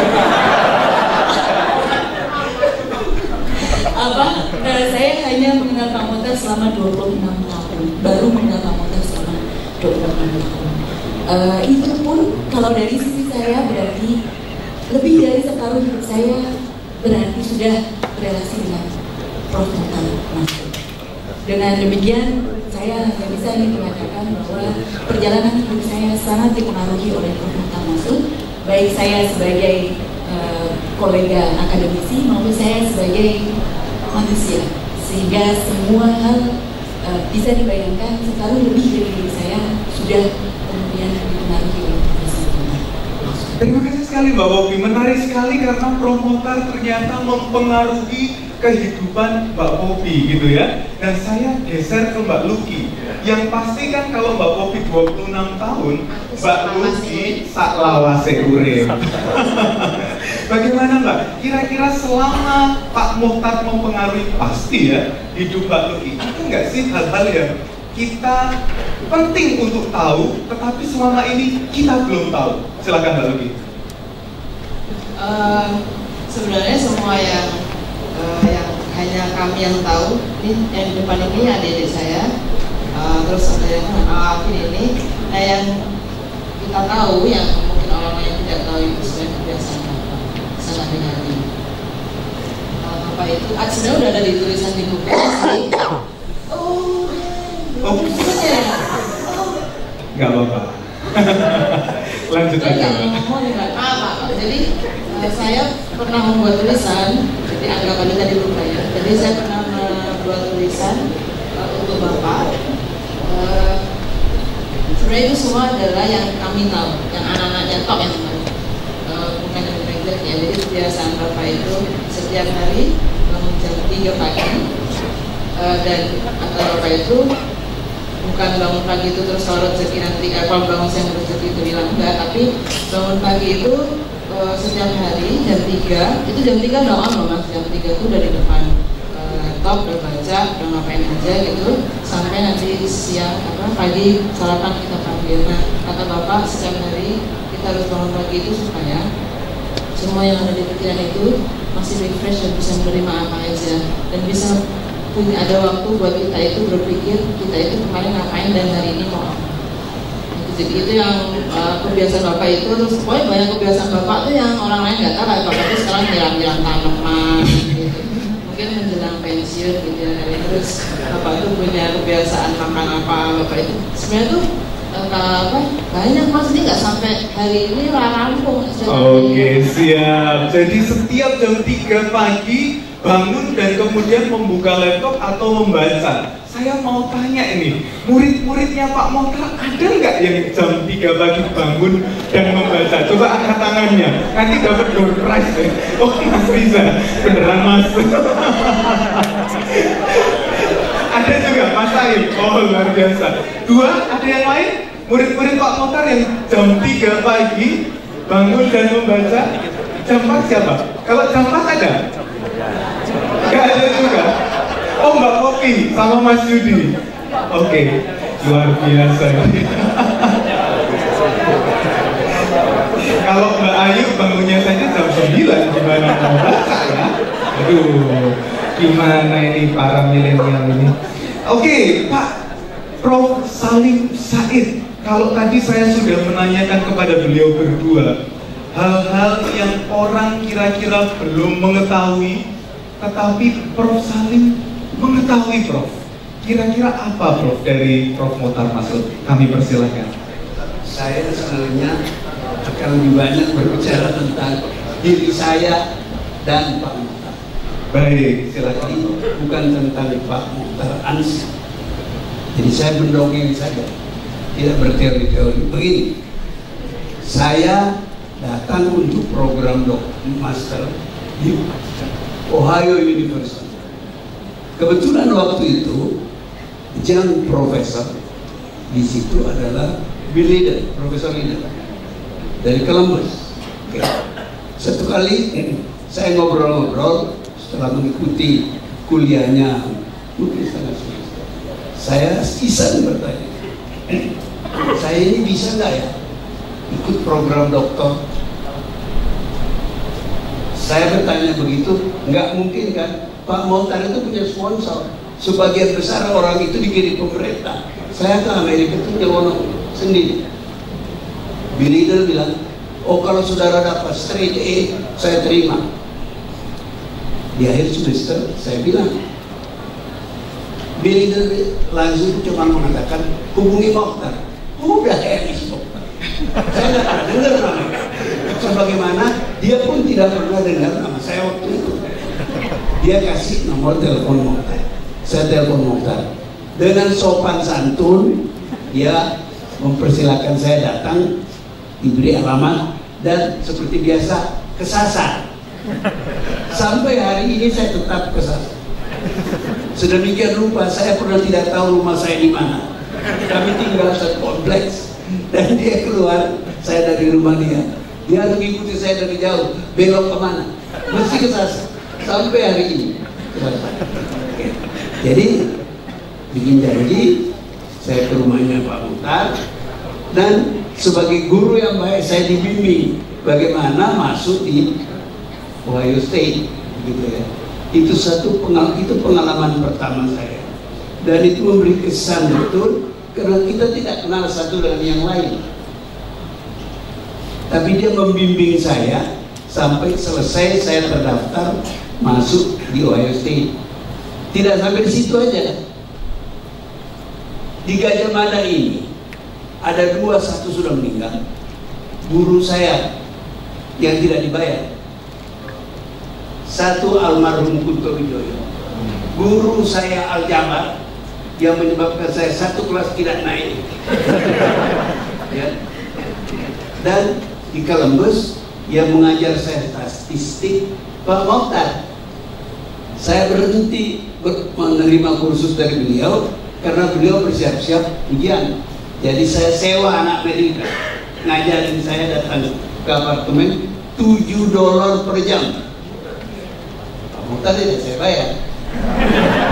Saya hanya mengenal Pak Mohtar selama 26 tahun, baru mengenal Pak Mohtar selama 26 tahun. Itu pun kalau dari sisi saya berarti lebih dari separuh hidup saya berarti sudah berrelasi dengan Prof. Mohtar Mas'ud. Dengan demikian saya hanya bisa mengatakan bahwa perjalanan hidup saya sangat dipengaruhi oleh Prof. Mohtar Mas'ud, baik saya sebagai kolega akademisi maupun saya sebagai manusia, sehingga semua hal bisa dibayangkan separuh lebih dari diri saya sudah kemudian dipengaruhi oleh Profesor Mohtar. Terima kasih sekali Mbak Popi, menarik sekali karena Prof. Mohtar ternyata mempengaruhi kehidupan Mbak Popi gitu ya. Dan saya geser ke Mbak Luki. Yang pasti kan kalau Mbak Popi 26 tahun, Mbak Luki saklawase urip. Bagaimana Mbak? Kira-kira selama Pak Mohtar mempengaruhi pasti ya hidup Mbak Luki, ada nggak sih hal-hal yang kita penting untuk tahu, tetapi selama ini kita belum tahu? Silakan Mbak Luki. Sebenarnya semua yang hanya kami yang tahu, ini yang di depan ini adik-adik saya, terus ada yang Alvin ini. Nah yang kita tahu, yang mungkin orang yang tidak tahu itu sebenarnya kebiasaan sangat negatif. Apa itu? Sebenarnya udah ada di tulisan di buku sih. Nggak apa-apa. Lanjut aja. Jadi saya pernah membuat tulisan, jadi anggapannya tadi lupa ya. Jadi saya pernah membuat tulisan untuk Bapak. Sebenarnya itu semua adalah yang kami tahu, yang anak-anak yang top yang tahu, bukan yang reguler ya. Jadi kebiasaan Bapak itu setiap hari bangun jam 3 pagi, dan kata Bapak itu bukan bangun pagi itu terus kalau rezeki nanti kalau bangun siang rezeki itu bilang enggak, tapi bangun pagi itu setiap hari jam 3, itu jam 3 udah on loh Mas, jam 3 itu udah di depan laptop laptop, udah baca, udah ngapain aja gitu, sampai nanti siang pagi sarapan kita panggil. Nah, kata bapak setiap hari kita harus bangun pagi itu supaya semua yang ada di pikiran itu masih refresh dan bisa menerima apa aja, dan bisa punya ada waktu buat kita itu berpikir kita itu kemarin ngapain dan hari ini mau apa. Jadi itu yang kebiasaan bapak itu. Terus pokoknya banyak kebiasaan bapak tuh yang orang lain nggak tahu. Kayak bapak tuh sekarang nyiram-nyiram tanaman gitu. Mungkin menjelang pensiun gitu ya. Terus bapak tuh punya kebiasaan makan apa. Bapak itu sebenarnya tuh banyak, mas, ini nggak sampai hari ini rampung. Oke, siap. Jadi setiap jam 3 pagi bangun dan kemudian membuka laptop atau membaca. Saya mau tanya ini, murid-muridnya Pak Mohtar ada nggak yang jam 3 pagi bangun dan membaca? Coba angkat tangannya, nanti dapat door prize ya. Oh, Mas Riza, beneran Mas. Ada juga Mas Said. Oh, luar biasa. 2, ada yang lain? Murid-murid Pak Mohtar yang jam 3 pagi bangun dan membaca. Jam 4 siapa? Kalau jam 4 ada? Nggak ada juga. Oh, Mbak Popi sama Mas Yudi. Oke, luar biasa. Kalau Mbak Ayu bangunnya saja jam 9, gimana mau baca ya? Aduh, gimana ini para milenial ini? Oke, Pak Prof. Salim Said. Kalau tadi saya sudah menanyakan kepada beliau berdua hal-hal yang orang kira-kira belum mengetahui, tetapi Prof. Salim mengetahui, Prof. Kira-kira apa, Prof, dari Prof. Mohtar Masud? Kami persilahkan. Saya sebenarnya akan lebih banyak berbicara tentang diri saya dan Pak Mohtar. Baik, silakan. Bukan tentang Pak Mohtar Ansih. Jadi saya mendongeng saja, tidak berteori-teori. Begini, saya datang untuk program master di Ohio University. Kebetulan waktu itu yang profesor di situ adalah Bill Leader, Profesor Leader dari Columbus. Oke. Satu kali saya ngobrol-ngobrol setelah mengikuti kuliahnya, mungkin setengah semester. Saya iseng bertanya, saya ini bisa nggak ya ikut program doktor? Saya bertanya begitu, nggak mungkin kan? Pak Mohtar itu punya sponsor. Sebagian besar orang itu dikirim pemerintah. Saya ke Amerika itu nyelonong sendiri. Bill Leader bilang, oh kalau saudara dapat straight A, saya terima. Di akhir semester saya bilang, Bill Leader langsung cuma mengatakan hubungi Mohtar. Udah enis Mohtar. Saya nggak pernah dengar namanya. Sebagaimana dia pun tidak pernah dengar nama saya waktu itu. Dia kasih nomor telepon Mohtar. Saya telepon Mohtar. Dengan sopan santun, dia mempersilahkan saya datang, diberi alamat, dan seperti biasa kesasar. Sampai hari ini saya tetap kesasar. Sedemikian rupa saya pernah tidak tahu rumah saya di mana. Kami tinggal satu kompleks, dan dia keluar, saya dari rumah dia. Dia mengikuti saya dari jauh, belok kemana? Mesti kesasar. Sampai hari ini. Jadi bikin janji, saya ke rumahnya Pak Mohtar, dan sebagai guru yang baik saya dibimbing bagaimana masuk di Ohio State, gitu ya. Itu pengalaman pertama saya, dan itu memberi kesan betul karena kita tidak kenal satu dengan yang lain. Tapi dia membimbing saya sampai selesai saya terdaftar masuk di Ohio State. Tidak sampai di situ aja. Di Gajah Mada ini ada 2, satu sudah meninggal. Guru saya yang tidak dibayar. Satu almarhum Kunto Wijoyo. Guru saya Al-Jabar yang menyebabkan saya satu kelas tidak naik. Ya. Dan di Columbus yang mengajar saya statistik Pak Mohtar. Saya berhenti menerima kursus dari beliau karena beliau bersiap-siap ujian. Jadi saya sewa anak Amerika ngajarin saya datang ke apartemen $7 per jam. Pak Mohtar tidak saya bayar.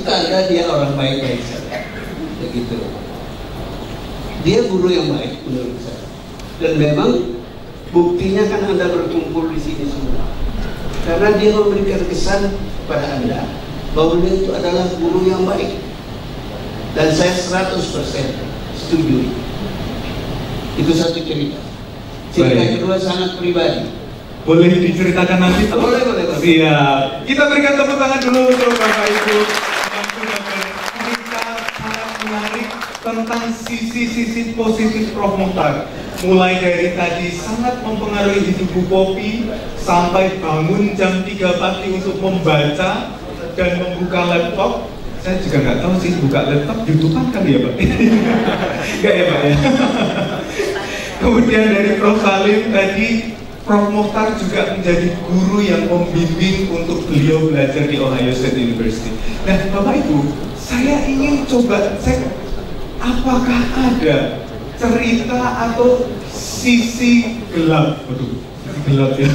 itu tanda dia orang baik-baik saja. Begitu. Dia guru yang baik menurut saya. Dan memang buktinya kan Anda berkumpul di sini semua. Karena dia memberikan kesan kepada Anda bahwa dia itu adalah guru yang baik. Dan saya 100% setuju. Itu satu cerita. Cerita kedua sangat pribadi. Boleh diceritakan nanti? Boleh. Siap. Kita berikan tepuk tangan dulu untuk Bapak Ibu yang sudah bercerita sangat menarik tentang sisi-sisi positif Prof. Mokhtar. Mulai dari tadi sangat mempengaruhi hidup Bu Popi sampai bangun jam 3 pagi untuk membaca dan membuka laptop. Saya juga nggak tahu sih buka laptop YouTube-an kali ya Pak? Nggak ya Pak ya? Kemudian dari Prof. Salim tadi, Prof. Mokhtar juga menjadi guru yang membimbing untuk beliau belajar di Ohio State University. Nah Bapak Ibu, saya ingin coba cek apakah ada cerita atau sisi gelap, gelap ya.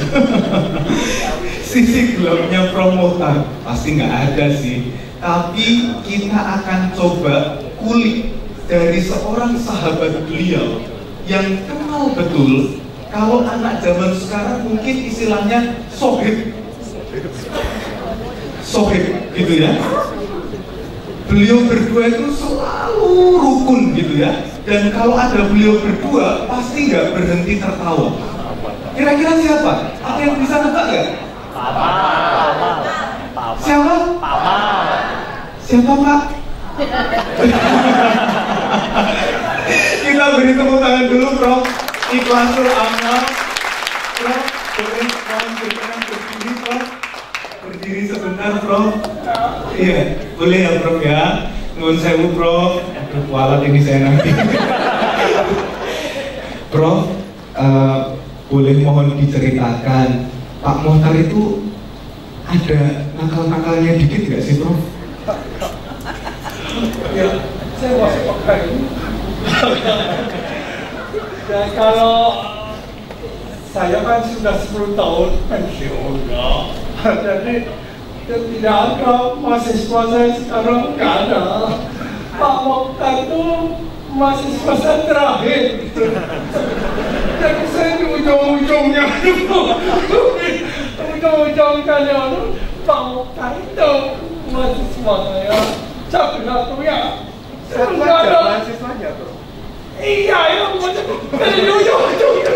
Sisi gelapnya Prof. Mokhtar pasti nggak ada sih. Tapi kita akan coba kulik dari seorang sahabat beliau yang kenal betul. Kalau anak zaman sekarang mungkin istilahnya sohib gitu ya. Beliau berdua itu selalu rukun gitu ya. Dan kalau ada beliau berdua pasti nggak berhenti tertawa. Kira-kira siapa? Ada yang bisa nebak nggak? Siapa? Siapa Pak? Kita beri tepuk tangan dulu Prof. Ikhlasul Amal. Prof, boleh lanjutkan berdiri Prof. Berdiri sebentar Prof. Iya, boleh ya Prof ya. Nuwun sewu Prof. Aduh, kualat ini saya nanti. Prof, boleh mohon diceritakan Pak Mokhtar itu ada nakal-nakalnya dikit nggak sih Prof? Ya, saya masih pakai ini. Dan kalau saya kan sudah 10 tahun pensiun ya. Jadi tidak ada mahasiswa saya sekarang, nggak ada. Pak Mokhtar itu mahasiswa saya terakhir. Jadi saya di ujung-ujungnya ujung-ujungnya Pak Mokhtar itu mahasiswa saya. Saya bilang tuh ya, saya nggak ada mahasiswanya tuh. Iya, ya, dari ujung-ujungnya.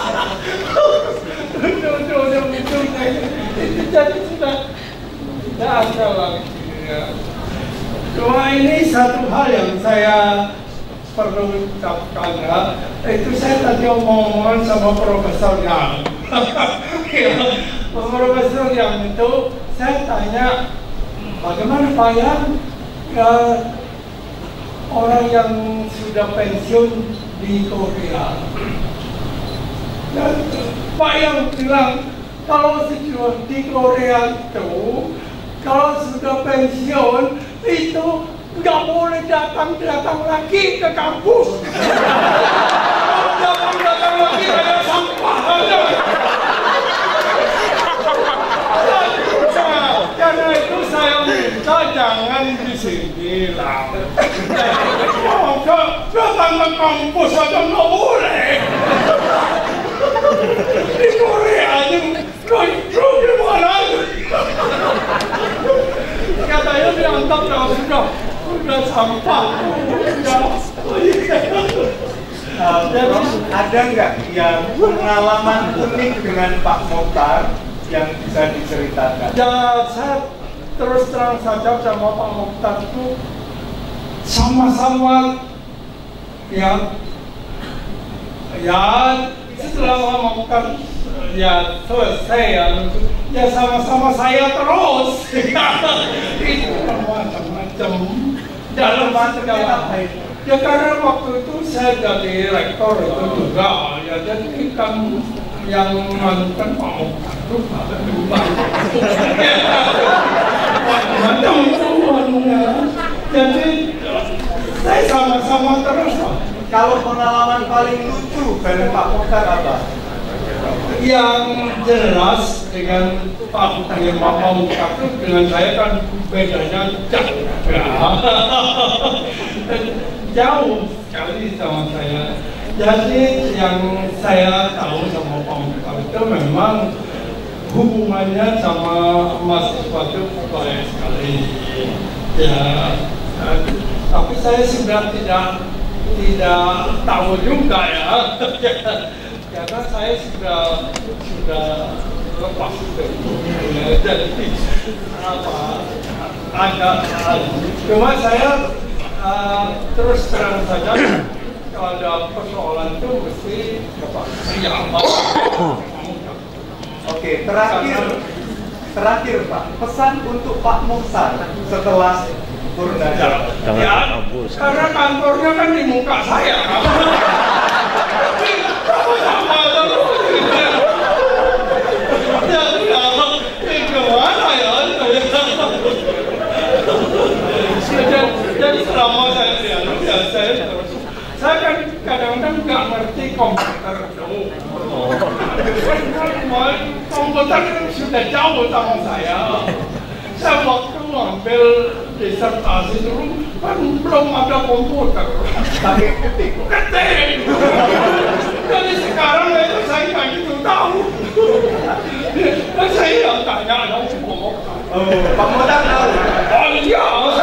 Ujung-ujungnya itu jadi sudah tidak ada lagi. Cuma ini satu hal yang saya perlu ucapkan ya. Itu saya tadi ngomong sama Profesor Yang. Profesor Yang itu saya tanya, bagaimana Pak Yang orang yang sudah pensiun di Korea? Dan Pak Yang bilang kalau di Korea itu kalau sudah pensiun itu nggak boleh datang lagi ke kampus. Kalau datang lagi ada sampah aja. Karena itu saya minta jangan di sini lah. Datang ke kampus aja nggak boleh. Di Korea aja lu gimana? Katanya dianggap sudah sampah. Jadi ada nggak yang pengalaman unik dengan Pak Mokhtar yang bisa diceritakan? Ya, saya terus terang saja sama Pak Mokhtar itu sama-sama ya setelah Pak Mokhtar ya selesai ya sama-sama saya terus. Itu macam-macam dalam segala hal. Ya karena waktu itu saya jadi rektor itu juga ya, jadi kan yang menentukan Pak Mokhtar itu macam-macam. Jadi saya sama-sama terus. Kalau pengalaman paling lucu dari Pak Mokhtar apa? yang jelas dengan Pak Tanggung Bapak Muka dengan saya kan bedanya jauh sekali sama saya. Jadi yang saya tahu sama Pak Muka itu memang hubungannya sama mahasiswa itu baik sekali. Ya, tapi saya sudah tidak tahu juga ya. Karena saya sudah lepas jadi cuma saya terus terang saja kalau ada persoalan itu mesti siap. Oke, terakhir Pak, pesan untuk Pak Mukhtar setelah turun dari ya, karena kantornya kan di muka saya. Jadi selama saya dialog ya saya kan kadang-kadang nggak ngerti komputer dulu. Komputer sudah jauh sama saya. Saya waktu ngambil disertasi dulu kan belum ada komputer. Tapi ketik. Jadi sekarang itu saya nggak gitu tahu. Dan saya yang tanya ada ngomong. Pak Mukhtar tahu. Oh iya.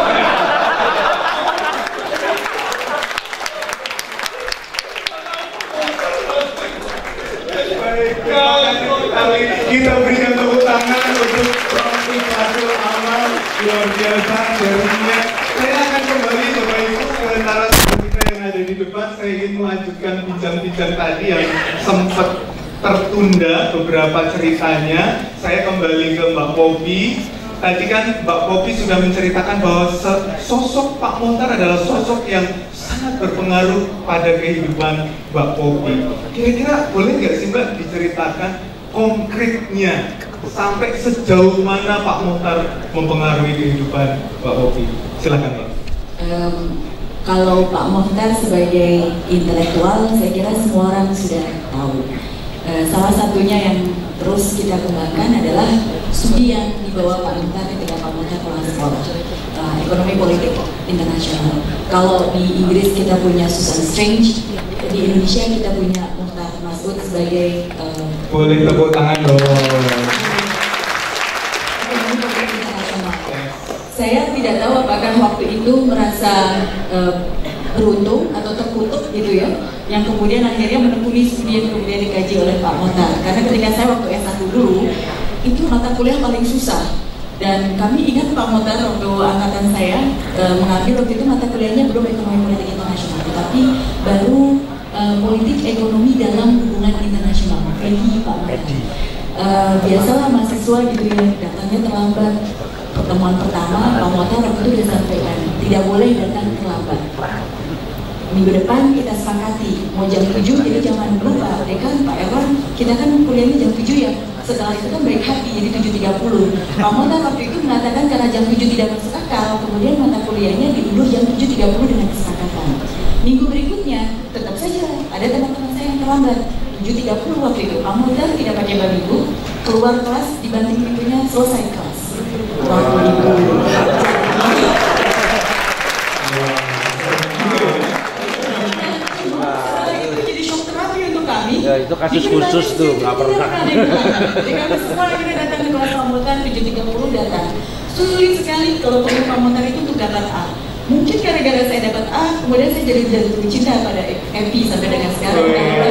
Kita berikan tepuk tangan untuk Prof. Fatul Amal, luar biasa sharingnya. Saya akan kembali Bapak Ibu ke narasumber kita yang ada di depan. Saya ingin melanjutkan bincang-bincang tadi yang sempat tertunda beberapa ceritanya. Saya kembali ke Mbak Poppy. Tadi kan Mbak Poppy sudah menceritakan bahwa sosok Pak Mukhtar adalah sosok yang sangat berpengaruh pada kehidupan Mbak Poppy. Kira-kira boleh nggak sih Mbak diceritakan konkretnya sampai sejauh mana Pak Mukhtar mempengaruhi kehidupan Mbak Poppy? Silakan Mbak. Kalau Pak Mukhtar sebagai intelektual, saya kira semua orang sudah tahu. Salah satunya yang terus kita kembangkan adalah studi yang dibawa Pak Mukhtar ketika Pak Mukhtar pulang sekolah, ekonomi politik internasional. Kalau di Inggris kita punya Susan Strange, di Indonesia kita punya Mukhtar Masud sebagai boleh tepuk tangan dong. Saya tidak tahu apakah waktu itu merasa beruntung atau terkutuk gitu ya, yang kemudian akhirnya menekuni studi yang kemudian dikaji oleh Pak Mukhtar. Karena ketika saya waktu S1 dulu, itu mata kuliah paling susah. Dan kami ingat Pak Mukhtar waktu angkatan saya mengambil waktu itu mata kuliahnya belum ekonomi politik internasional, tetapi baru politik ekonomi dalam hubungan internasional. PEDI Pak Mukhtar. Biasalah mahasiswa gitu ya, datangnya terlambat. Pertemuan pertama Pak Mukhtar waktu itu sudah sampaikan tidak boleh datang terlambat. Minggu depan kita sepakati mau jam 7, jadi jangan dulu Pak Dekan, Pak Erwan, kita kan kuliahnya jam 7 ya. Setelah itu kan baik hati, jadi 7.30. Pak Mukhtar waktu itu mengatakan karena jam 7 tidak masuk akal, kemudian mata kuliahnya diundur jam 7.30 dengan kesepakatan. Minggu berikutnya tetap saja ada teman-teman saya yang terlambat. 7.30 waktu itu Pak Mukhtar tidak pakai baju, keluar kelas, dibanting pintunya, selesai kelas. Waktu itu jadi shock terapi untuk kami. Ya, itu kasus khusus tuh, nggak pernah. Jadi kami semua akhirnya datang ke kelas Pak Mukhtar, 7.30 datang. Sulit sekali kalau perlu Pak Mukhtar itu untuk dapat A. Mungkin gara-gara saya dapat A, kemudian saya jadi jatuh cinta pada FP sampai dengan sekarang.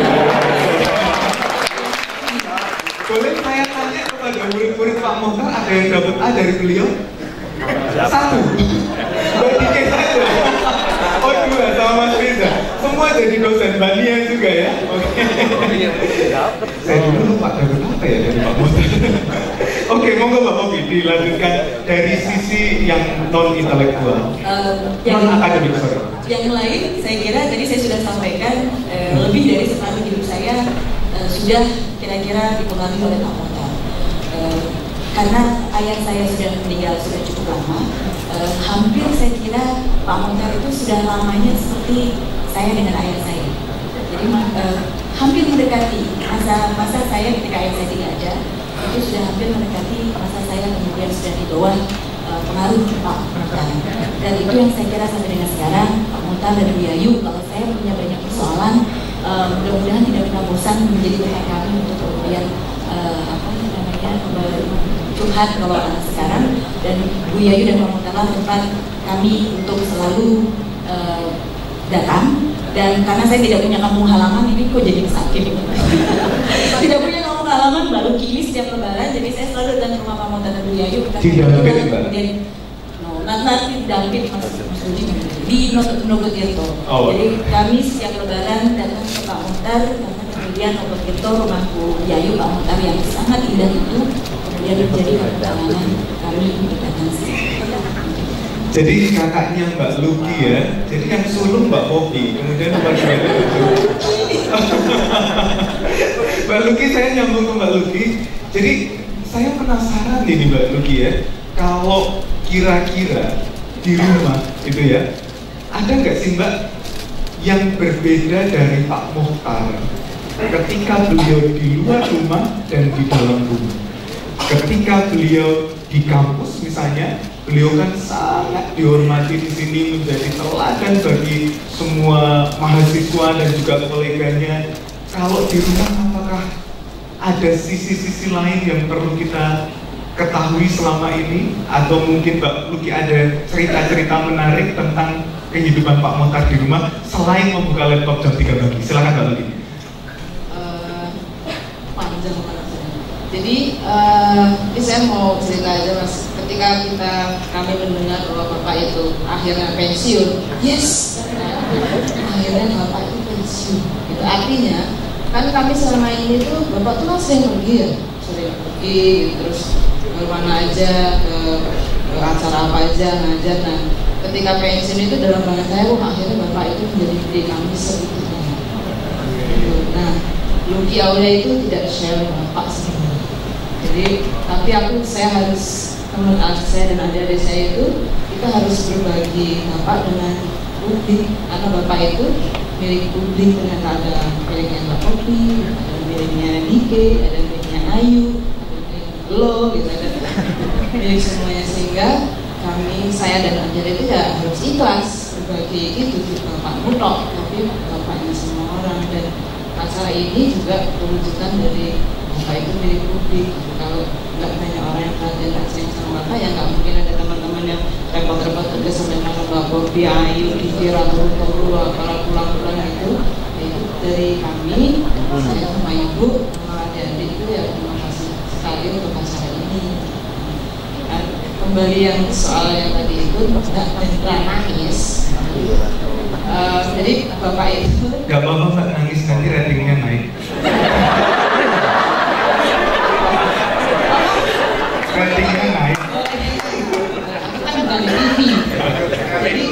Boleh saya tanya kepada murid-murid Pak Mukhtar, ada yang dapat A dari beliau? Satu. Berarti saja. Oh dua sama Mas Riza. Semua jadi dosen Banian juga ya. Oke. Saya dulu lupa dapat apa ya dari Pak Mukhtar. Oke, monggo Mbak Poppy dilanjutkan dari sisi yang non intelektual, non akademik. Yang lain, saya kira tadi saya sudah sampaikan lebih dari separuh hidup saya sudah kira-kira dipengaruhi oleh Pak Mukhtar. Karena ayah saya sudah meninggal sudah cukup lama, hampir saya kira Pak Mukhtar itu sudah lamanya seperti saya dengan ayah saya. Jadi hampir mendekati masa saya ketika ayah saya tidak ada itu sudah hampir mendekati masa saya kemudian sudah di bawah pengaruh Pak Muhtar. Dan itu yang saya kira sampai dengan sekarang Pak Muhtar dan Bu Yayu, kalau saya punya banyak persoalan, mudah-mudahan tidak pernah bosan menjadi teman kami untuk kemudian curhat kalau anak sekarang, dan Bu Yayu dan Pak Muhtar lah tempat kami untuk selalu datang. Dan karena saya tidak punya kampung halaman, ini kok jadi sakit tidak punya kampung halaman, baru kini setiap lebaran, jadi saya selalu datang ke rumah Pak Muhtar dan Bu Yayu. Kemudian nanti David Mas Budi di Nogotirto. Jadi kami setiap lebaran datang ke Pak Muhtar, karena kemudian Nogotirto rumah Bu Yayu Pak Muhtar yang sangat indah itu kemudian menjadi perjalanan kami untuk datang sini. Jadi kakaknya Mbak Luki ya, jadi yang sulung Mbak Popi, kemudian Mbak Mbak Luki, saya nyambung ke Mbak Luki. Jadi saya penasaran ini Mbak Luki ya, kalau kira-kira di rumah itu ya, ada nggak sih Mbak yang berbeda dari Pak Muhtar ketika beliau di luar rumah dan di dalam rumah? Ketika beliau di kampus misalnya, beliau kan sangat dihormati di sini, menjadi teladan bagi semua mahasiswa dan juga koleganya. Kalau di rumah, apakah ada sisi-sisi lain yang perlu kita ketahui selama ini? Atau mungkin Mbak Luki ada cerita-cerita menarik tentang kehidupan Pak Muhtar di rumah selain membuka laptop jam 3 pagi? Silakan Mbak Luki. Panjang banget. Jadi saya mau cerita aja Mas. Ketika kami mendengar bahwa Bapak itu akhirnya pensiun, yes, akhirnya Bapak itu pensiun. Itu artinya kan kami selama ini tuh Bapak tuh kan sering pergi ya, terus kemana aja, ke acara apa aja ngajar. Nah, ketika pensiun itu dalam banget saya, akhirnya Bapak itu menjadi diri kami seutuhnya. Nah, Luki Aulia itu tidak share Bapak sebenarnya. Jadi, tapi saya harus, teman saya dan adik-adik saya itu, kita harus berbagi Bapak dengan publik, karena Bapak itu milik publik, ternyata ada miliknya Mbak Popi, ada miliknya Nike, ada miliknya Ayu, ada milik Glo, gitu, ada milik semuanya, sehingga saya dan adik-adik itu ya harus ikhlas berbagi itu di Bapak Mutok, tapi Bapaknya semua orang. Dan acara ini juga perwujudan dari Bapak itu milik publik. Kalau nggak banyak orang yang perhatian acara sama Bapak, ya nggak mungkin ada teman-teman yang repot-repot kerja sampai mana Mbak Popi, Ayu, Dikira, Turu, para pulang-pulang itu dari kami, saya sama Ibu, sama adik-adik itu ya terima kasih sekali untuk acara ini. Dan kembali yang soal yang tadi itu nggak beneran nangis. Jadi Bapak itu nggak apa-apa Mbak, nangis nanti ratingnya naik. Ratingnya naik. Kan bukan TV. Jadi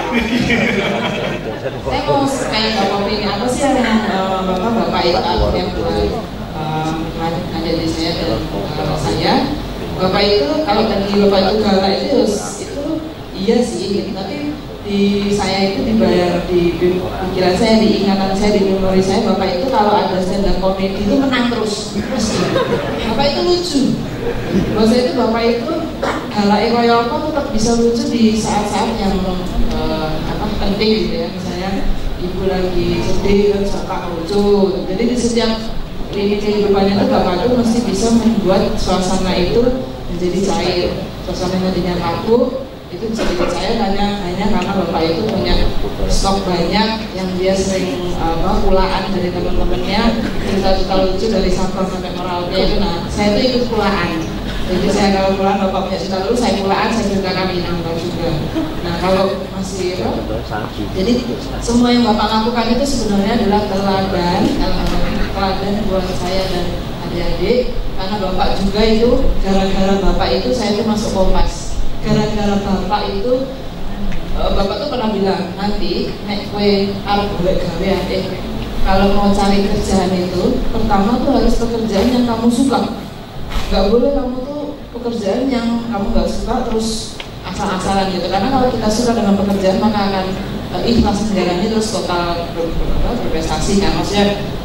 saya mau kayak Bapak ini apa sih yang Bapak itu yang ada di saya dan saya. Bapak itu kalau tadi Bapak itu galak itu iya sih, tapi di saya itu dibayar di pikiran saya, di ingatan saya, di memori saya, Bapak itu kalau ada stand up comedy itu menang terus. Bapak itu lucu. Bahasa itu Bapak itu galak kaya apa tetap bisa lucu di saat-saat yang penting gitu ya. Misalnya ibu lagi sedih terus Bapak lucu. Jadi di setiap lini kehidupannya itu Bapak itu mesti bisa membuat suasana itu menjadi cair. Suasana tadinya kaku itu bisa jadi cair hanya karena Bapak itu punya stok banyak yang dia sering pulaan dari teman-temannya, cerita-cerita lucu dari Sabang sampai Merauke itu. Nah, saya itu ikut pulaan. Jadi saya kalau pulang Bapak punya cerita dulu, saya pulaan, saya ceritakan Minangkabau juga. Nah, kalau masih jadi semua yang Bapak lakukan itu sebenarnya adalah teladan buat saya dan adik-adik, karena Bapak juga itu gara-gara Bapak itu saya itu masuk Kompas. Gara-gara Bapak itu Bapak tuh pernah bilang nanti nek kowe arep golek gawean kalau mau cari kerjaan itu pertama tuh harus pekerjaan yang kamu suka. Nggak boleh kamu tuh pekerjaan yang kamu nggak suka terus asal-asalan gitu, karena kalau kita suka dengan pekerjaan maka akan ikhlas menjalani terus total berprestasi kan. Maksudnya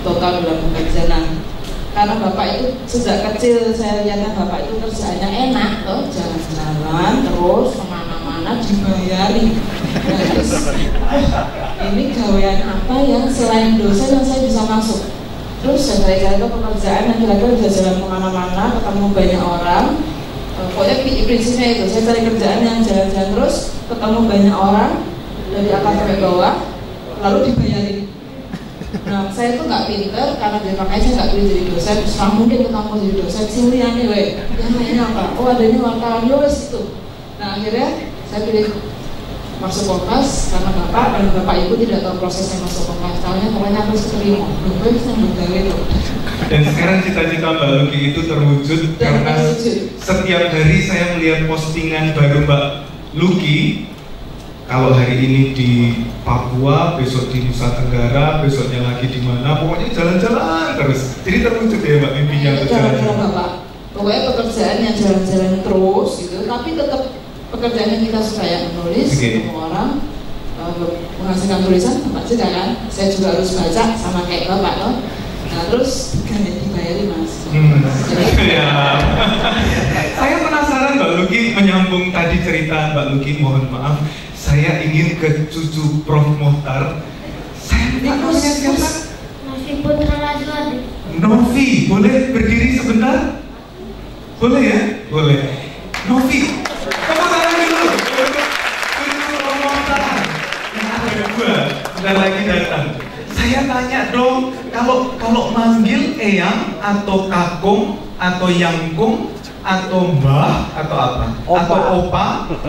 total dalam pekerjaan. Nah, karena bapak itu sejak kecil saya lihatnya bapak itu kerjaannya enak loh, jalan-jalan terus kemana-mana dibayari. Nah, terus ini gawean apa yang selain dosen yang saya bisa masuk. Terus saya cari pekerjaan yang kira-kira bisa jalan kemana-mana, ketemu banyak orang. Pokoknya prinsipnya itu, saya cari kerjaan yang jalan-jalan terus, ketemu banyak orang dari atas sampai bawah, lalu dibayarin. Nah, saya tuh nggak pinter karena dia makanya saya nggak pilih jadi dosen. Sekarang mungkin ketemu jadi dosen sini nih, yang lainnya apa? Oh, adanya wartawan yowes itu. Nah, akhirnya saya pilih masuk Kompas karena bapak dan bapak ibu tidak tahu prosesnya masuk Kompas. Tahunya pokoknya harus keterima. Gue bisa menggawe itu. Dan sekarang cita-cita Mbak Luki itu terwujud karena setiap hari saya melihat postingan baru Mbak Luki. Kalau hari ini di Papua, besok di Nusa Tenggara, besoknya lagi di mana, pokoknya jalan-jalan terus. Jadi terwujud ya Mbak mimpinya untuk jalan-jalan. Bapak, pokoknya pekerjaan yang jalan-jalan terus gitu, tapi tetap pekerjaan yang kita suka ya, menulis, ketemu orang, menghasilkan tulisan, Bapak juga kan. Saya juga harus baca sama kayak Bapak loh. Nah terus gak dibayari Mas. Ya. Saya penasaran Mbak Luki, menyambung tadi cerita Mbak Luki, mohon maaf. Saya ingin ke cucu Prof. Mohtar. Saya lupa namanya siapa? Novi Putra Rajwati. Novi, boleh berdiri sebentar? Boleh ya? Boleh. Novi, kamu tangan dulu. Cucu Prof. Mohtar. Yang ada dua, dan lagi datang. Saya tanya dong, kalau manggil eyang atau kakung atau yangkung atau mbah atau apa? Opa. Atau opa?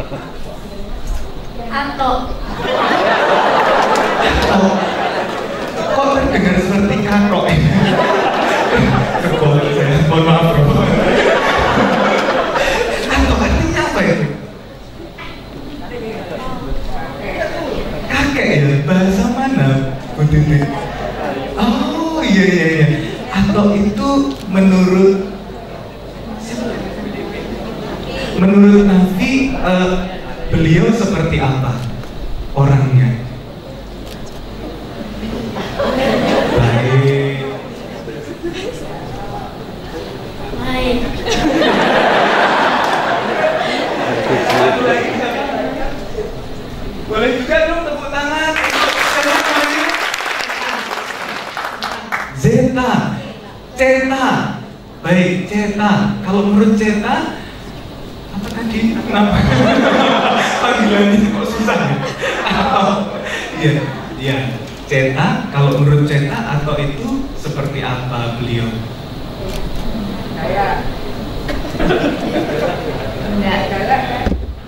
Atau kok terdengar seperti kakok ini? Mohon maaf bro. Atau artinya apa itu? Kakek ya? Bahasa mana? Oh iya. Atau itu menurut Nafi, beliau seperti apa orangnya? Baik. Boleh juga dong tepuk tangan. Ceta. Baik, Ceta. Kalau menurut Ceta, apa tadi? Kenapa? Panggilannya kok susah ya? Atau iya. Ceta, kalau menurut Ceta atau itu seperti apa beliau? Kayak enggak galak.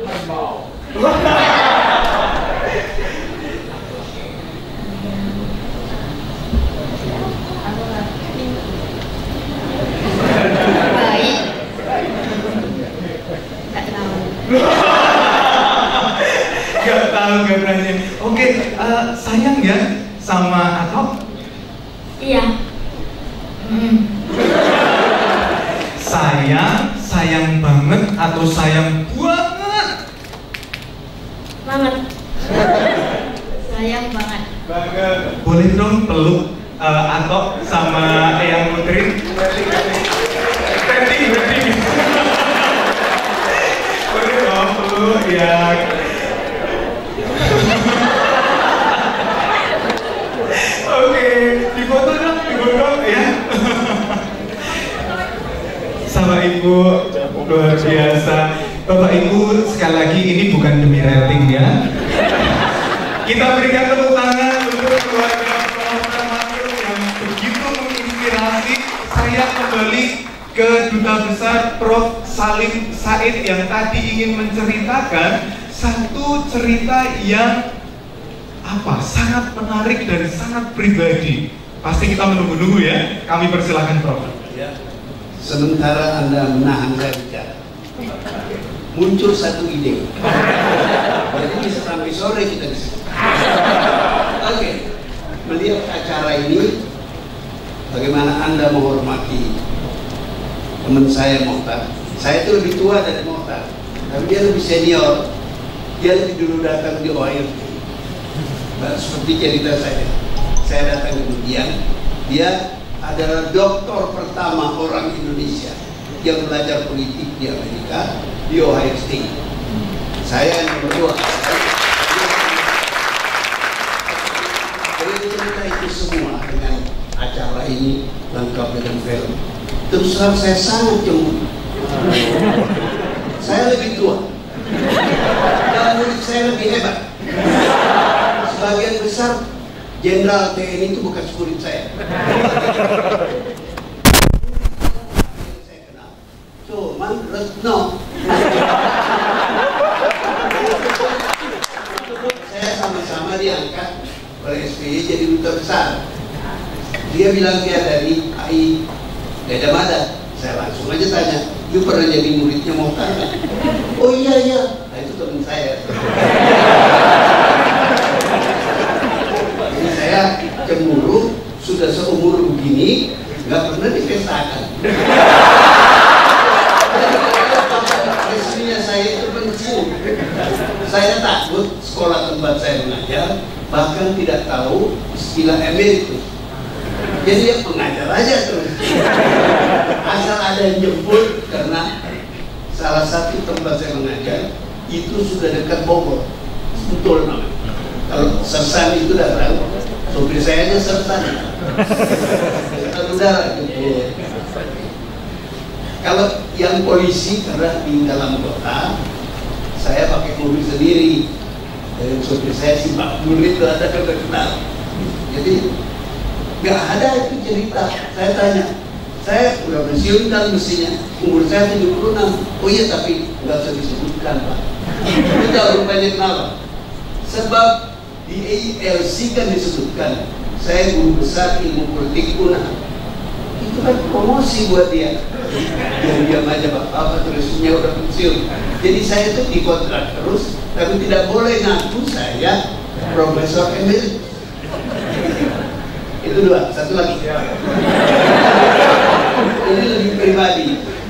baik. Gak tahu katanya. Oke, sayang ya sama Atok? Iya. Sayang banget atau sayang banget? Banget. Sayang banget. Boleh dong peluk Atok sama Eyang Putri? Tadi. Boleh dong peluk ya. Oke, difoto dong ya. Sama Ibu, luar biasa. Bapak Ibu, sekali lagi ini bukan demi rating ya. Kita berikan tepuk tangan untuk keluarga Prof. Mahfud yang begitu menginspirasi. Saya kembali ke Duta Besar Prof. Salim Said yang tadi ingin menceritakan satu cerita yang sangat menarik dan sangat pribadi. Pasti kita menunggu-nunggu ya. Kami persilahkan Prof. Sementara Anda menahan saya bicara, muncul satu ide. Jadi bisa sampai sore kita di sini. Oke, melihat acara ini, bagaimana Anda menghormati teman saya Mohtar. Saya itu lebih tua dari Mohtar, tapi dia lebih senior. Dia lebih dulu datang di OIRT. Seperti cerita saya datang kemudian Dia adalah doktor pertama orang Indonesia yang belajar politik di Amerika, di Ohio State. Saya yang nomor 2. Jadi cerita itu semua dengan acara ini lengkap dengan film. Terus terang saya sangat cemburu. Saya lebih tua dan murid saya lebih hebat. Sebagian besar jenderal TNI itu bukan murid saya. Saya kenal. Cuman Retno. Saya sama-sama diangkat oleh SBY jadi duta besar. Dia bilang dia dari AI Gajah Mada. Saya langsung aja tanya, "You pernah jadi muridnya Mohtar?" "Oh iya iya." Nah, itu teman saya. Jadi saya cemburu, sudah seumur begini nggak pernah dipestakan. Resminya saya itu pensiun. Saya takut sekolah tempat saya mengajar bahkan tidak tahu istilah emeritus. Jadi dia mengajar aja terus. Asal ada yang jemput, karena salah satu tempat saya mengajar itu sudah dekat Bogor, betul namanya. Kalau Sersan itu datang, sopir saya aja Sersan. Udara jemput. Kalau yang polisi karena di dalam kota, saya pakai mobil sendiri. Dan sopir saya si Pak Nuri itu ada kenal. Jadi nggak ada itu cerita. Saya tanya, saya udah pensiun kan mestinya, umur saya 76. Oh iya, tapi nggak usah disebutkan Pak. Itu rupanya kenapa? Sebab di ALC kan disebutkan saya guru besar ilmu politik UNA. Itu kan promosi buat dia. Jangan diam aja Pak, apa terusnya udah pensiun. Jadi saya itu dikontrak terus, tapi tidak boleh ngaku saya profesor emeritus. Itu dua, satu lagi. Ini lebih pribadi.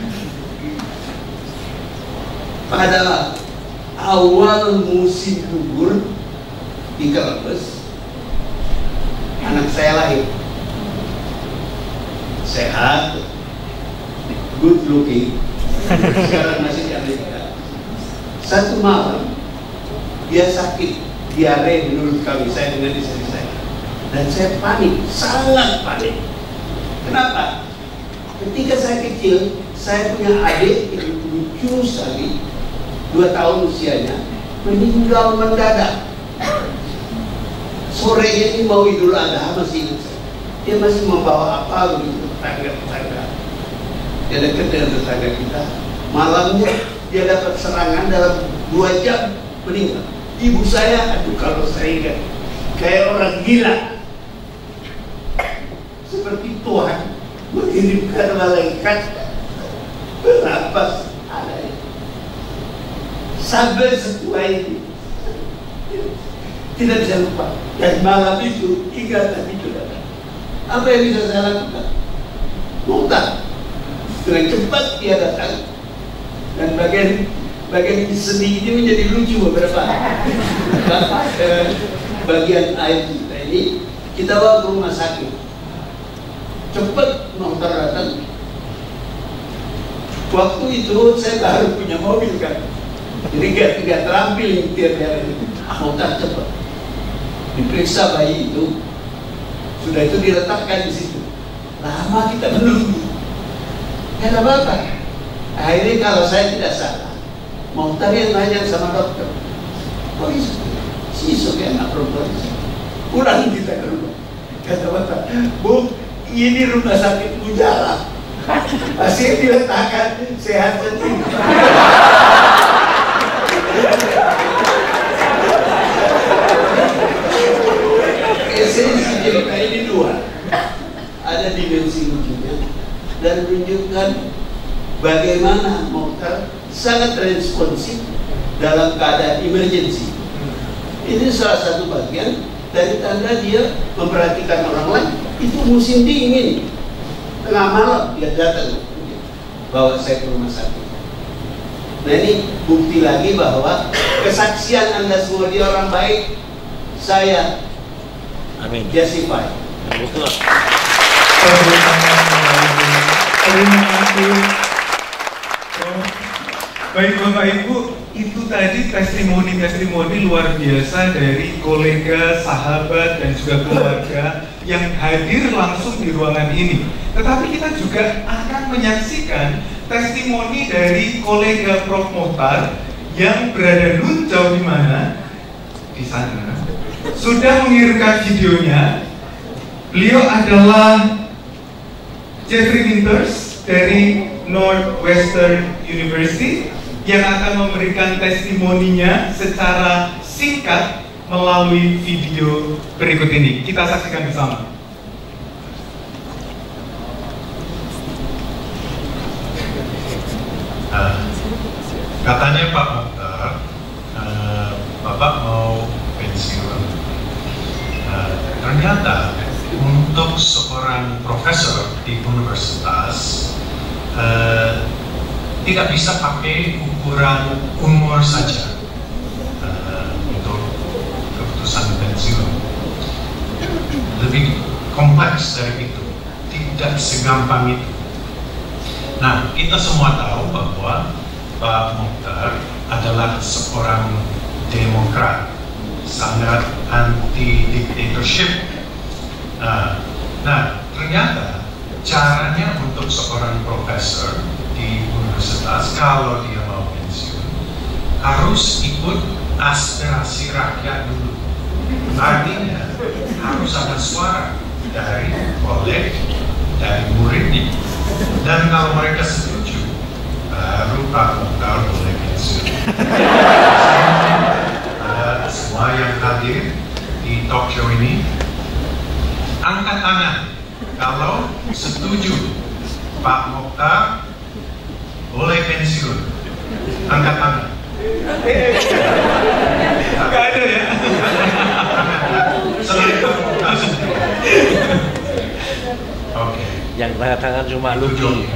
Pada awal musim gugur di Kelebes, anak saya lahir. Sehat, good looking, sekarang masih di Amerika. Satu malam dia sakit diare menurut kami, saya dengan istri saya. Dan saya panik, sangat panik. Kenapa? Ketika saya kecil, saya punya adik yang lucu sekali, 2 tahun usianya, meninggal mendadak. Sorenya ini mau Idul Adha masih ingat saya. Dia masih membawa apa begitu tetangga-tetangga. Dia dekat dengan tetangga kita. Malamnya dia dapat serangan dalam 2 jam meninggal. Ibu saya, aduh kalau saya ingat, kayak orang gila. Seperti Tuhan mengirimkan malaikat bernapas adanya. Sampai setua ini tidak bisa lupa. Dan malam itu ingatan itu datang. Apa yang bisa saya lakukan? Mohtar. Dengan cepat dia datang. Dan bagian seni ini menjadi lucu beberapa. Bagian air kita ini kita bawa ke rumah sakit. Cepat Mohtar datang. Waktu itu saya baru punya mobil kan, jadi gak terampil nyetir dari Mohtar cepat. Diperiksa bayi itu, sudah itu diletakkan di situ. Lama kita menunggu, gak ada apa-apa. Akhirnya kalau saya tidak salah, Mohtar yang tanya sama dokter, "Oh si Sofi anak perempuan, pulang kita ke rumah." Kata Mohtar, "Bu, ini rumah sakit Mujara, pasien diletakkan sehat penting." Esensi cerita ini 2, ada dimensi lucunya dan menunjukkan bagaimana Mohtar sangat responsif dalam keadaan emergensi. Ini salah satu bagian dari tanda dia memperhatikan orang lain. Itu musim dingin, tengah malam dia datang bawa saya ke rumah sakit. Nah ini bukti lagi bahwa kesaksian Anda semua dia orang baik, saya amin, justify. Terima kasih. Baik Bapak Ibu, itu tadi testimoni-testimoni luar biasa dari kolega, sahabat, dan juga keluarga yang hadir langsung di ruangan ini. Tetapi kita juga akan menyaksikan testimoni dari kolega Prof. Mokhtar yang berada jauh di mana? Di sana. Sudah mengirimkan videonya. Beliau adalah Jeffrey Winters dari Northwestern University yang akan memberikan testimoninya secara singkat melalui video berikut ini. Kita saksikan bersama. Katanya Pak Mokhtar, Bapak mau pensiun. Ternyata untuk seorang profesor di universitas tidak bisa pakai ukuran umur saja untuk keputusan pensiun. Lebih kompleks dari itu, tidak segampang itu. Nah, kita semua tahu bahwa Pak Mokhtar adalah seorang demokrat, sangat anti dictatorship. Nah, ternyata caranya untuk seorang profesor di universitas kalau dia mau pensiun harus ikut aspirasi rakyat dulu. Artinya harus ada suara dari muridnya, dan kalau mereka setuju baru Pak Mokhtar boleh pensiun. Ada semua yang hadir di talk show ini, angkat tangan kalau setuju Pak Mokhtar boleh pensiun. Angkat tangan. Gak ada ya? Selain Pak Mokhtar sendiri. Oke. Yang tanda tangan cuma lucu.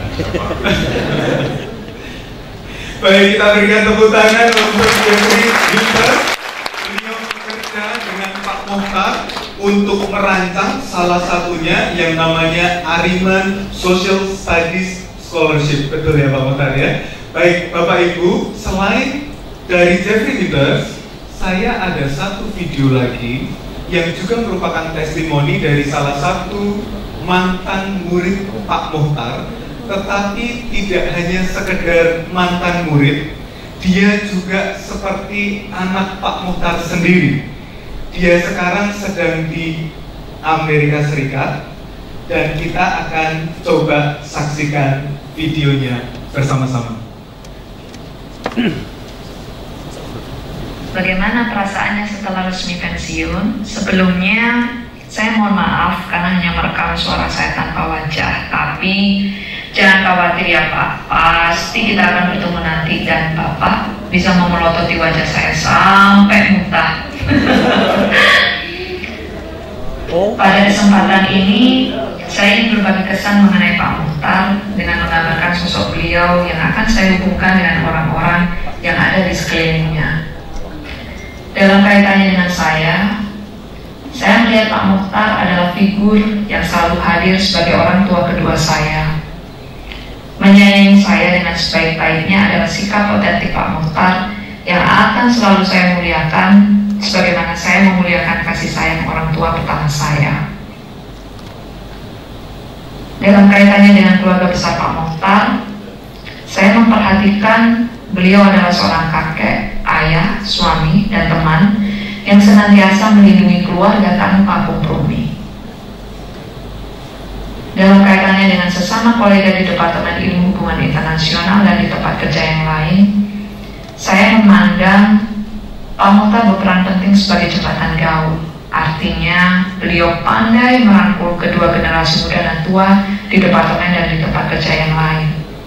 Baik, kita berikan tepuk tangan untuk Jeffrey Winters. Beliau bekerja dengan Pak Mokhtar untuk merancang salah satunya yang namanya Ariman Social Studies Scholarship. Betul ya Pak Mokhtar ya? Baik Bapak Ibu, selain dari Jeffrey Winters, saya ada satu video lagi yang juga merupakan testimoni dari salah satu mantan murid Pak Mokhtar. Tetapi tidak hanya sekedar mantan murid, dia juga seperti anak Pak Mokhtar sendiri. Dia sekarang sedang di Amerika Serikat dan kita akan coba saksikan videonya bersama-sama. Bagaimana perasaannya setelah resmi pensiun? Sebelumnya saya mohon maaf karena hanya merekam suara saya tanpa wajah. Tapi jangan khawatir ya Pak, pasti kita akan bertemu nanti dan Bapak bisa memelototi wajah saya sampai muntah. Pada kesempatan ini saya ingin berbagi kesan mengenai Pak Mokhtar dengan menggambarkan sosok beliau yang akan saya hubungkan dengan orang-orang yang ada di sekelilingnya. Dalam kaitannya dengan saya melihat Pak Mokhtar adalah figur yang selalu hadir sebagai orang tua kedua saya. Menyayangi saya dengan sebaik-baiknya adalah sikap otentik Pak Mokhtar yang akan selalu saya muliakan sebagaimana saya memuliakan kasih sayang orang tua pertama saya. Dalam kaitannya dengan keluarga besar Pak Mokhtar, saya memperhatikan beliau adalah seorang kakek, ayah, suami, dan teman yang senantiasa melindungi keluarga tanpa kompromi. Dalam kaitannya dengan sesama kolega di Departemen Ilmu Hubungan Internasional dan di tempat kerja yang lain, saya memandang Pak Mokhtar berperan penting sebagai jembatan gaul. Artinya, beliau pandai merangkul kedua generasi muda dan tua di departemen dan di tempat kerja yang lain.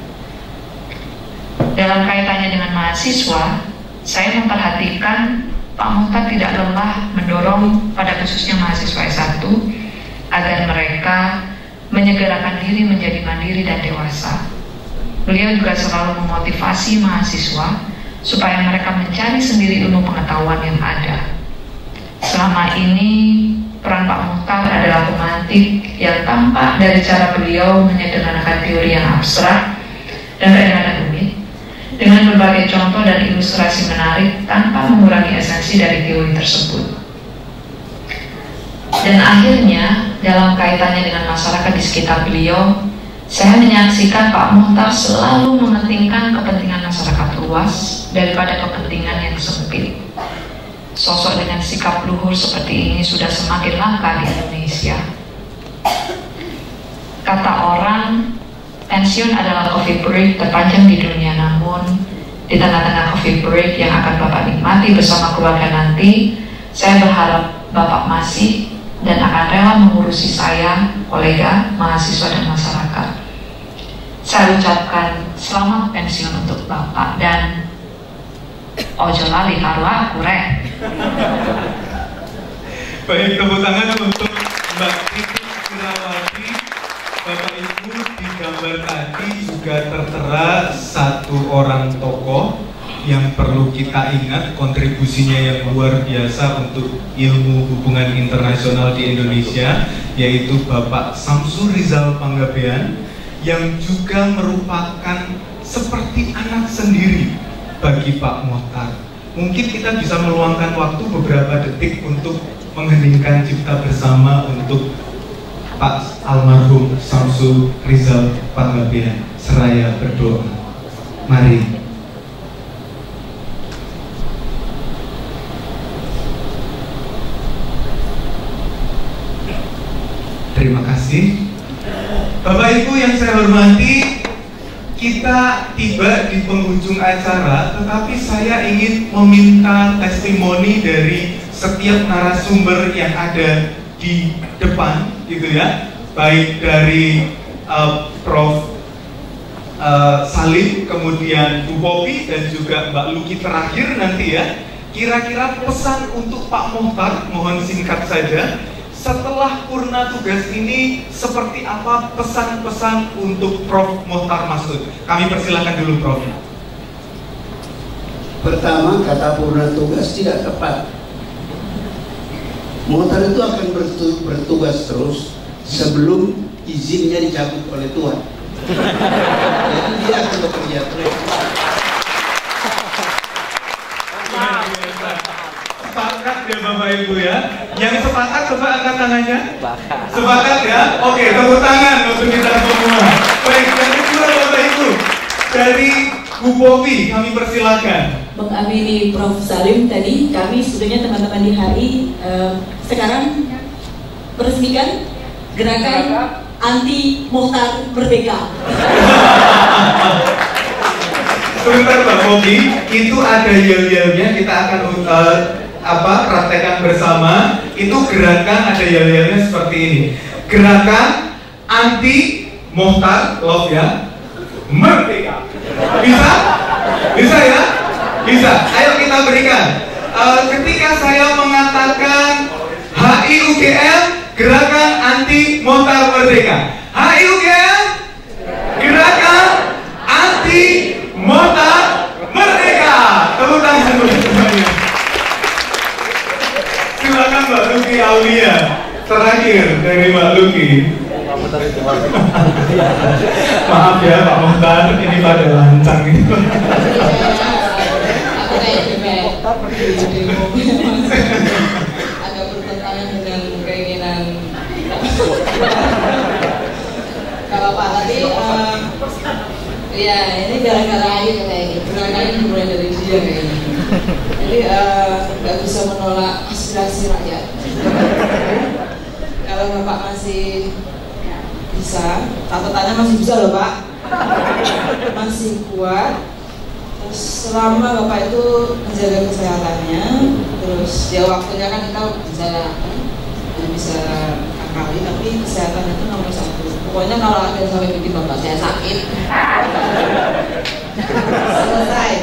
Dalam kaitannya dengan mahasiswa, saya memperhatikan Pak Mokhtar tidak lelah mendorong pada khususnya mahasiswa S1 agar mereka menyegerakan diri menjadi mandiri dan dewasa. Beliau juga selalu memotivasi mahasiswa supaya mereka mencari sendiri ilmu pengetahuan yang ada. Selama ini peran Pak Muhtar adalah pemantik yang tampak dari cara beliau menyederhanakan teori yang abstrak dan kadang-kadang rumit dengan berbagai contoh dan ilustrasi menarik tanpa mengurangi esensi dari teori tersebut. Dan akhirnya, dalam kaitannya dengan masyarakat di sekitar beliau, saya menyaksikan Pak Muhtar selalu mementingkan kepentingan masyarakat luas daripada kepentingan yang sempit. Sosok dengan sikap luhur seperti ini sudah semakin langka di Indonesia. Kata orang, pensiun adalah coffee break terpanjang di dunia, namun di tengah-tengah coffee break yang akan Bapak nikmati bersama keluarga nanti, saya berharap Bapak masih dan akan rela mengurusi saya, kolega, mahasiswa, dan masyarakat. Saya ucapkan selamat pensiun untuk Bapak dan ojo lali karo aku rek. Baik, tepuk tangan untuk Mbak Titi Sirawati. Bapak Ibu, di gambar tadi juga tertera satu orang tokoh yang perlu kita ingat kontribusinya yang luar biasa untuk ilmu hubungan internasional di Indonesia, yaitu Bapak Samsul Rizal Panggabean, yang juga merupakan seperti anak sendiri bagi Pak Muhtar. Mungkin kita bisa meluangkan waktu beberapa detik untuk mengheningkan cipta bersama untuk Pak almarhum Samsul Rizal Panggabean. Seraya berdoa. Mari. Terima kasih. Bapak Ibu yang saya hormati, kita tiba di penghujung acara, tetapi saya ingin meminta testimoni dari setiap narasumber yang ada di depan, gitu ya, baik dari Prof. Salim, kemudian Bu Popi, dan juga Mbak Luki terakhir nanti ya. Kira-kira pesan untuk Pak Muhtar, mohon singkat saja. Setelah purna tugas ini, seperti apa pesan-pesan untuk Prof. Muhtar Masud? Kami persilakan dulu, Prof. Pertama, kata purna tugas tidak tepat. Muhtar itu akan bertugas terus sebelum izinnya dicabut oleh Tuhan. Jadi dia akan bekerja terus. Sepakat ya Bapak Ibu ya. Yang sepakat coba angkat tangannya. Sepakat ya. Oke, tepuk tangan untuk kita semua. Baik, yang kedua Bapak Ibu, dari Bu Popi kami persilakan. Mengamini Prof. Salim tadi, kami sebenarnya teman-teman di HI sekarang meresmikan gerakan anti Muhtar Merdeka. Sebentar Mbak Popi, itu ada yel-yelnya, kita akan praktekkan bersama. Itu gerakan, ada yel-yelnya seperti ini. Gerakan anti Muhtar, love ya, Merdeka. Bisa? Bisa ya? Bisa. Ayo kita berikan. Ketika saya mengatakan HIUGM, gerakan anti Muhtar Merdeka. HIUGM, gerakan anti Muhtar Merdeka. Tepuk tangan dulu semuanya. Silakan Mbak Luki Aulia. Terakhir dari Mbak Luki. Maaf ya Pak Muhtar, ini pada lancang gitu. Agak bertentangan dengan keinginan kalau Pak tadi ya ini gara-gara aja kayak gitu, gara-gara ini mulai dari dia kayaknya. Jadi nggak bisa menolak aspirasi rakyat. Kalau Bapak masih bisa, catatannya masih bisa loh Pak, masih kuat. Terus selama Bapak itu menjaga kesehatannya, terus ya waktunya kan kita bisa akali, tapi kesehatan itu nomor satu. Pokoknya kalau ada sampai bikin Bapak saya sakit, selesai.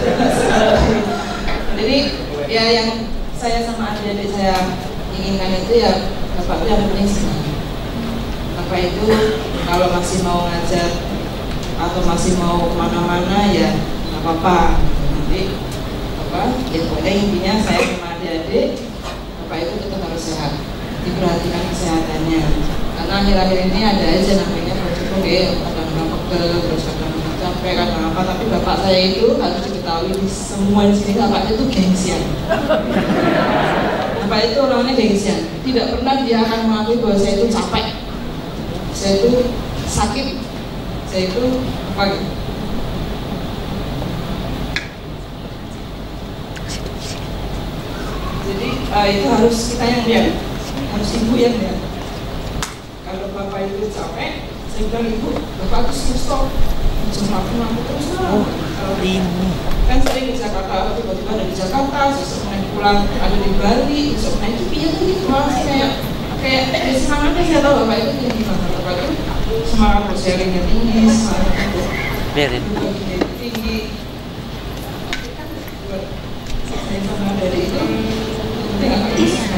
Jadi ya yang saya sama adik-adik saya inginkan itu ya Bapak itu yang penting senang. Bapak itu kalau masih mau ngajar atau masih mau kemana-mana ya nggak apa-apa. Nanti ya pokoknya intinya saya sama adik-adik Bapak itu tetap harus sehat. diperhatikan kesehatannya. Karena akhir-akhir ini ada aja namanya kadang-kadang pegel, terus kadang-kadang capek, kadang apa. Tapi bapak saya itu harus diketahui semua di sini bapaknya itu gengsian. Bapak itu orangnya gengsian. Tidak pernah dia akan mengakui bahwa saya itu capek, saya itu sakit, saya itu apa gitu. Jadi itu harus kita yang lihat, harus ibu yang lihat. Kalau bapak itu capek, saya bilang ibu, bapak harus stop. Cuma aku terus lah. Kan sering di Jakarta, tiba-tiba ada di Jakarta, besok naik pulang ada di Bali, besok naik di Pia tuh gitu masih kayak semangatnya saya tahu bapak itu tinggi banget. Bapak itu semangat sharingnya tinggi, semangat untuk tinggi. Saya sama dari itu. Apa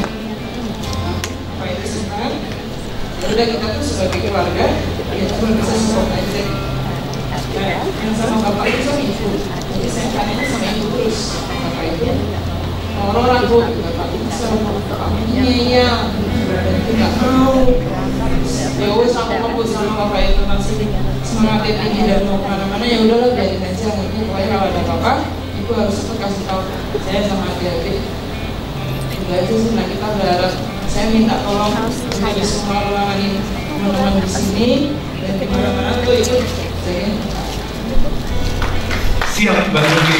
itu sekarang? Ya udah kita tuh sebagai keluarga, ya cuma bisa support aja. Yang sama bapak itu sama ibu, jadi saya tanya sama ibu terus. Bapak itu orang aku, bapak itu sama bapak iya, berarti nggak mau. Ya wes aku ngomong sama bapak itu masih semangat tinggi dan mau kemana-mana, ya udahlah biarin aja. Nanti pokoknya kalau ada apa-apa, ibu harus tetap kasih tahu saya sama adik-adik. Udah aja sih, nah kita berharap, saya minta tolong kepada semua ruangan ini, teman-teman di sini dan di mana-mana tuh itu saya siap Mbak Luki.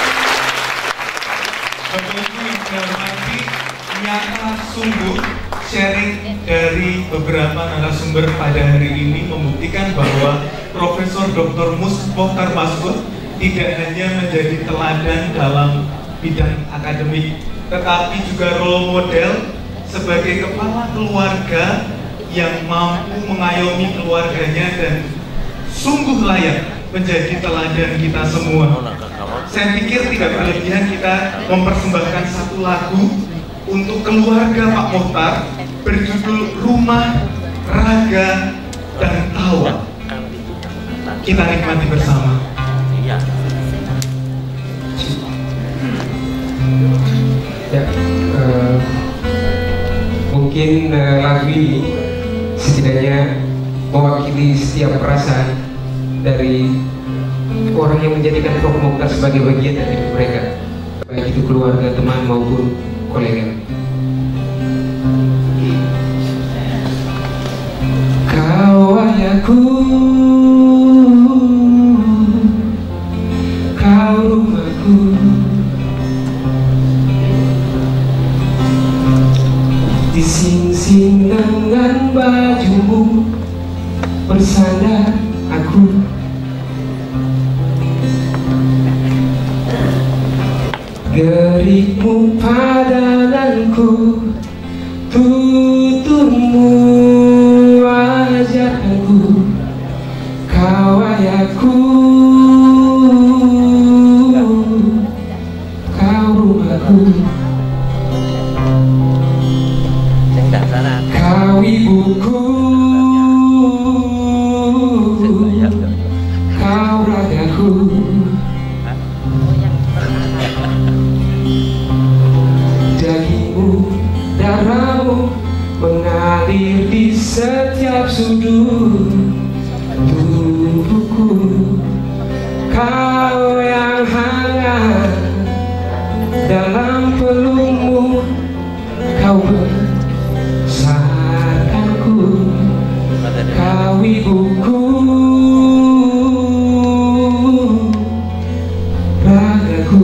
Bapak Ibu yang saya hormati, nyata sungguh sharing dari beberapa narasumber pada hari ini membuktikan bahwa Profesor Dr. Mohtar Masud tidak hanya menjadi teladan dalam bidang akademik, tetapi juga role model sebagai kepala keluarga yang mampu mengayomi keluarganya dan sungguh layak menjadi teladan kita semua. Saya pikir tidak berlebihan kita mempersembahkan satu lagu untuk keluarga Pak Mohtar berjudul Rumah, Raga, dan Tawa. Kita nikmati bersama. Ya, mungkin lagu ini setidaknya mewakili setiap perasaan dari orang yang menjadikan Prof. Mohtar sebagai bagian dari hidup mereka, baik itu keluarga, teman maupun kolega. Kau ayahku, kau rumahku, dising-sing dengan bajumu bersandar aku. Gerikmu padananku, tuturmu wajahku, kau ayahku, kau rumahku, kau ibuku, kau ragaku. Dagingmu, darahmu mengalir di setiap sudut tubuhku. Kau yang hangat dalam pelukmu, kau besarkanku, kau ibuku, ragaku.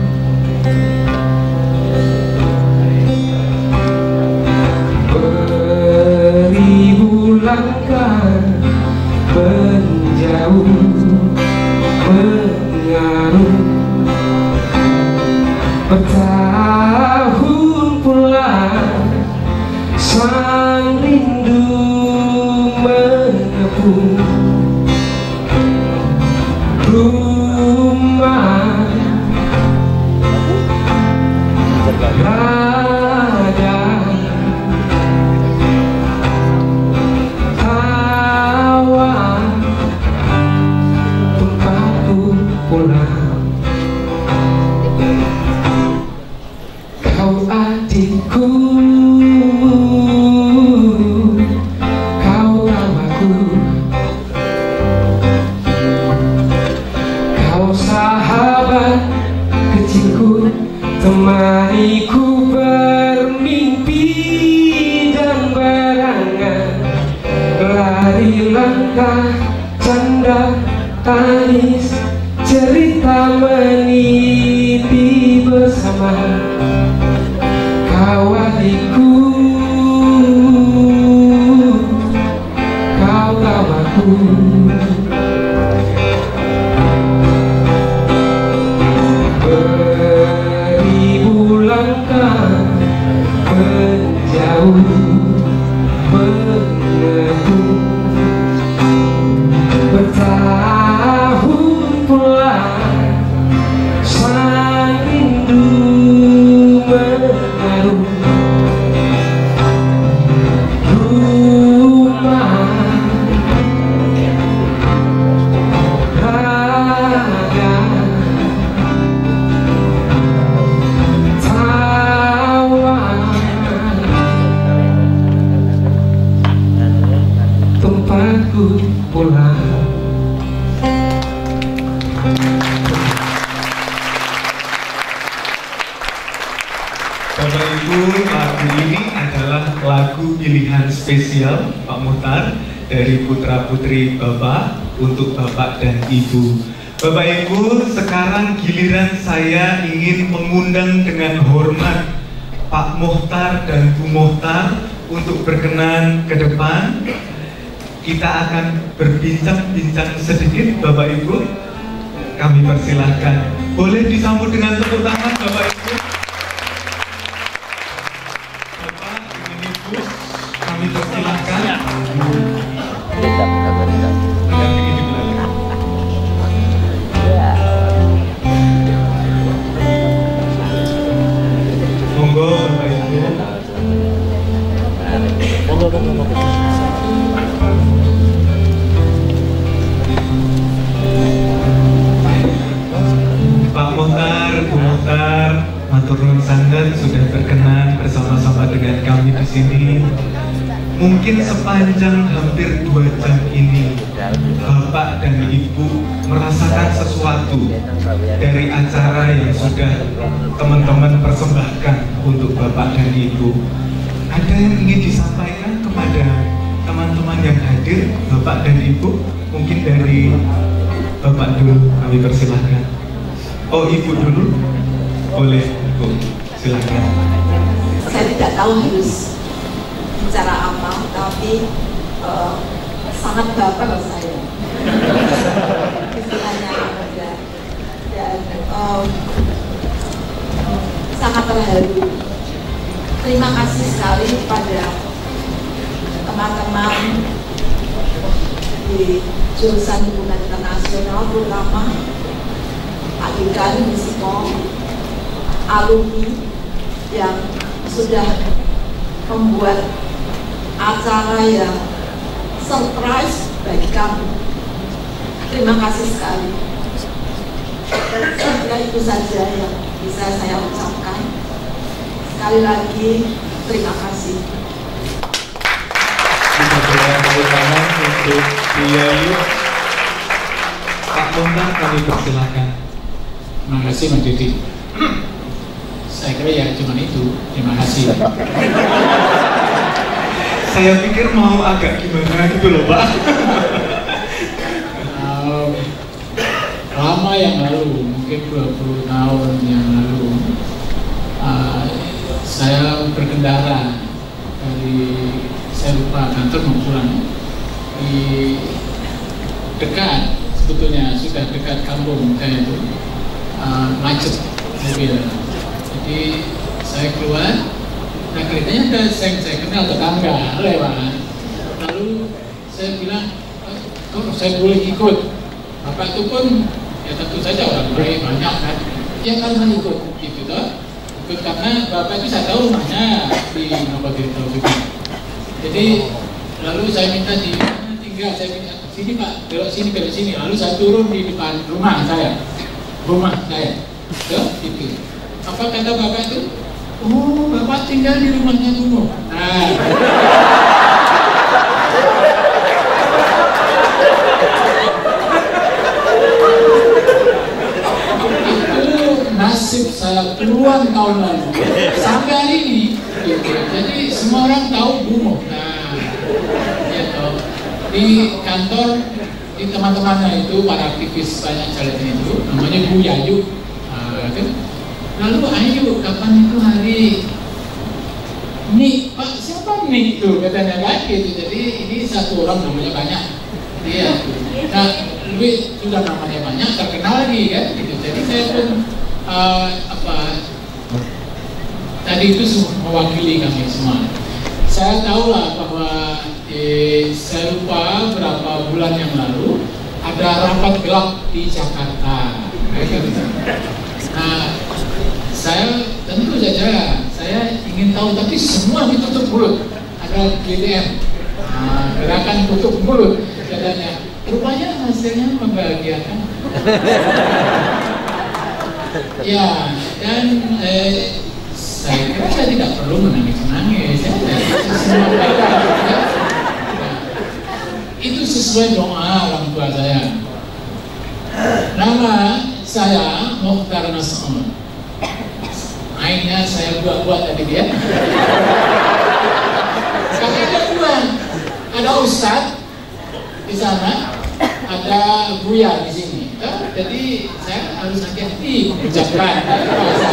Langkah menjauh mengaruh bertahun pula sang rindu mengepung rumah raga kau adikku, cintaku. Kau sahabat kecilku, temaniku bermimpi dan berangan, lari langkah canda tangis, cerita meniti bersama. Kau adikku, kau kawanku. Beribu langkah menjauh, mengetuk, bertahun pula sang rindu menaruh rumah raga tawa tempatku pulang. Bapak Ibu, lagu ini adalah lagu pilihan spesial Pak Muhtar dari putra putri Bapak untuk Bapak dan Ibu. Bapak Ibu, sekarang giliran saya ingin mengundang dengan hormat Pak Muhtar dan Bu Muhtar untuk berkenan ke depan. Kita akan berbincang-bincang sedikit, Bapak Ibu. Kami persilahkan. Boleh disambut dengan tepuk tangan, Bapak Ibu. Bapak, Ibu, kami persilahkan. Monggo, Bapak Ibu. Pak Muhtar, Bu Muhtar, matur nuwun sangat sudah berkenan bersama-sama dengan kami di sini. Mungkin sepanjang hampir 2 jam ini, Bapak dan Ibu merasakan sesuatu dari acara yang sudah teman-teman persembahkan untuk Bapak dan Ibu. Ada yang ingin disampaikan kepada teman-teman yang hadir, Bapak dan Ibu? Mungkin dari Bapak dulu, kami persilahkan. Oh, Ibu dulu? Boleh, Bu, silakan. Saya tidak tahu harus bicara apa, tapi sangat baper saya. Istilahnya ada dan sangat terharu. Terima kasih sekali kepada teman-teman di jurusan hubungan internasional, terutama Pak Dekan, Misiko, alumni yang sudah membuat acara yang surprise bagi kami. Terima kasih sekali. Saya kira itu saja yang bisa saya ucapkan. Sekali lagi, terima kasih. Kita berikan tepuk tangan untuk beliau. Pak Muhtar, kami persilahkan. Terima kasih, Mas Didi. Saya kira ya cuma itu. Terima kasih. Saya pikir mau agak gimana gitu loh, Pak. Lama yang lalu, mungkin 20 tahun yang lalu, saya berkendara dari, saya lupa kantor mau pulang, di dekat, sebetulnya sudah dekat kampung saya itu, macet mobil. Jadi saya keluar, nah kelihatannya ada saya kenal tetangga lewat. Lalu saya bilang, oh, saya boleh ikut. Bapak itu pun ya tentu saja orang baik, banyak kan. Ya kan saya ikut gitu toh. Ikut karena bapak itu saya tahu rumahnya di Nabatir Taufik. Jadi lalu saya minta di mana tinggal, saya minta sini Pak, belok sini. Lalu saya turun di depan rumah saya. Tuh, gitu. Apa kata bapak itu? Oh, bapak tinggal di rumahnya Bungo. Nah, tahun lalu sampai hari ini gitu. Jadi semua orang tahu Bu Mokhtar gitu. Di kantor, di teman-temannya itu para aktivis banyak caleg itu namanya Bu Yayu. Kan? Lalu ayo kapan itu hari Nik, Pak siapa Nik itu katanya kan gitu. Jadi ini satu orang namanya banyak dia. Nah lebih sudah namanya banyak terkenal lagi kan gitu. Jadi saya pun tadi itu mewakili kami semua. Saya tahu lah bahwa saya lupa berapa bulan yang lalu ada rapat gelap di Jakarta. Nah, saya tentu saja saya ingin tahu, tapi semua ditutup mulut. Ada GDM, gerakan tutup mulut katanya. Rupanya hasilnya membahagiakan. Ya, dan saya kira saya tidak perlu menangis-nangis. Semua baik-baik. Itu sesuai doa orang tua saya. Nama saya Mokhtar Mas'ud. Akhirnya saya buat-buat tadi dia. Karena ada dua, ada Ustadz di sana, ada Buya di sini. Jadi saya harus hati-hati mengucapkan bahasa.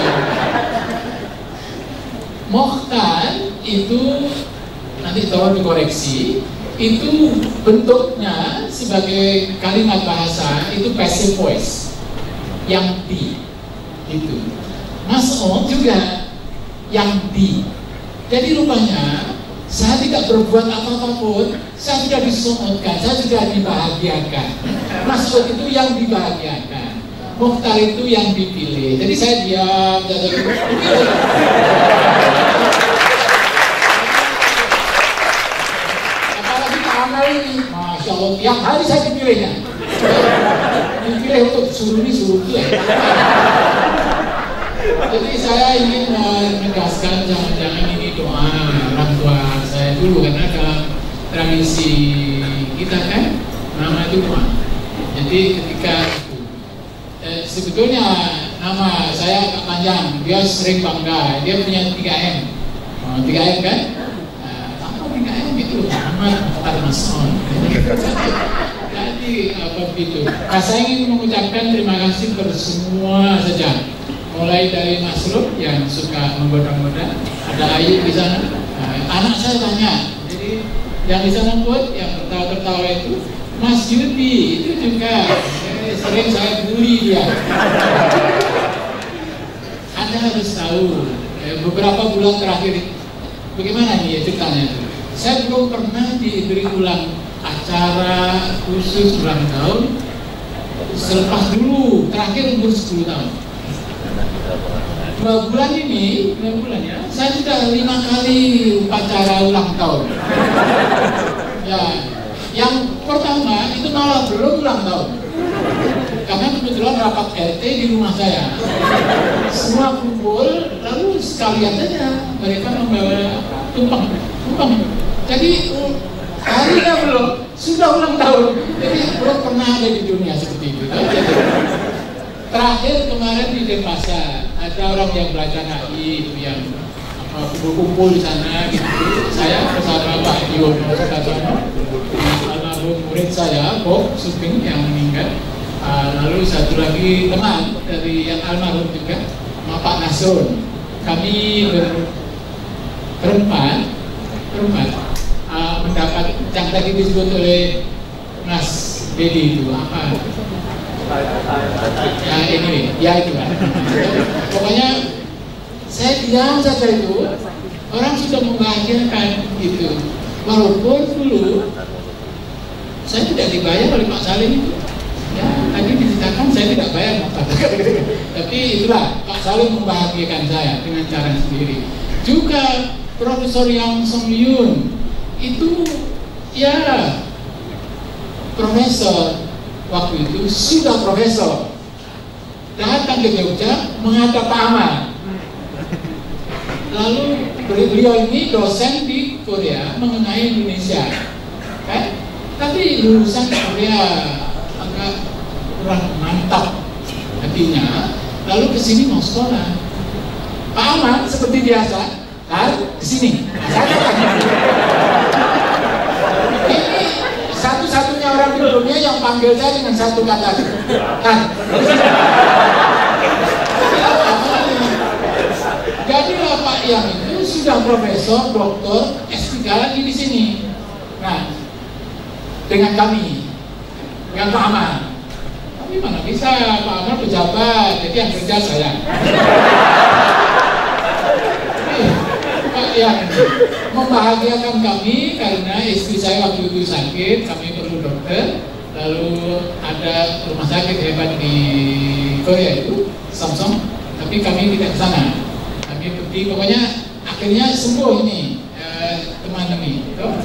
Mokhtar itu nanti tolong dikoreksi. Itu bentuknya sebagai kalimat bahasa itu passive voice yang di itu. Mas'ud juga yang di. Jadi rupanya saya tidak berbuat apa-apa pun, saya tidak disuudkan, saya sudah dibahagiakan. Mas'ud itu yang dibahagiakan, Mokhtar itu yang dipilih. Jadi saya diam, ini, Masya Allah, tiap hari saya dipilihnya. Dipilih untuk suruh ini, suruh itu. Jadi saya ingin menegaskan jangan ini doa orang tua saya dulu, karena dalam tradisi kita kan nama itu doa. Jadi ketika sebetulnya nama saya agak panjang, dia sering bangga, dia punya 3M. 3M kan? Itu Muhammad Mokhtar Mas'ud. Jadi begitu. Saya ingin mengucapkan terima kasih kepada semua saja. Mulai dari Mas Rup yang suka menggoda-goda, ada Ayu di sana. Anak saya banyak. Jadi yang di sana pun yang tertawa-tertawa itu Mas Yudi itu juga sering saya bully dia. Anda harus tahu beberapa bulan terakhir bagaimana nih ceritanya itu. Saya belum pernah diberi ulang acara khusus ulang tahun selepas dulu terakhir umur 10 tahun. 2 bulan ini, 2 bulan ya, saya sudah 5 kali upacara ulang tahun. Ya, yang pertama itu malah belum ulang tahun. Karena kebetulan rapat RT di rumah saya. Semua kumpul, lalu sekalian saja mereka membawa tumpeng. Jadi harinya belum, sudah ulang tahun. Jadi belum pernah ada di dunia seperti itu. Jadi, terakhir kemarin di Denpasar ada orang yang belajar HI itu yang kumpul di sana gitu. Saya bersama Pak Yono Sukarsono, almarhum murid saya Bob Suping yang meninggal. Lalu satu lagi teman dari yang almarhum juga, Pak Nasrun. Kami berempat mendapat yang tadi disebut oleh Mas Dedi itu apa? Ya ini, ya itu kan. Pokoknya saya diam saja itu, orang sudah membahagiakan gitu. Walaupun dulu saya tidak dibayar oleh Pak Salim itu. Ya, tadi diceritakan saya tidak bayar, tapi itulah Pak Salim membahagiakan saya dengan cara sendiri. Juga Profesor Yang Song Yun itu ya profesor waktu itu sudah profesor datang ke Jogja menghadap Pak Ahmad. Lalu beliau ini dosen di Korea mengenai Indonesia, kan? Tapi lulusan Korea agak kurang mantap hatinya. Lalu kesini mau sekolah. Pak Pak Ahmad seperti biasa, di sini. Ini satu-satunya orang di dunia yang panggil saya dengan satu kata, Jadi Pak Yang itu sudah profesor, doktor, S3 lagi di sini. Nah, dengan kami, dengan Pak Ahmad. Tapi mana bisa Pak Ahmad pejabat, jadi yang kerja saya. Pak Yang membahagiakan kami karena istri saya waktu itu sakit, kami perlu dokter. Lalu ada rumah sakit hebat di Korea itu, Samsung, tapi kami tidak ke sana. Kami pergi, pokoknya akhirnya sembuh ini teman kami.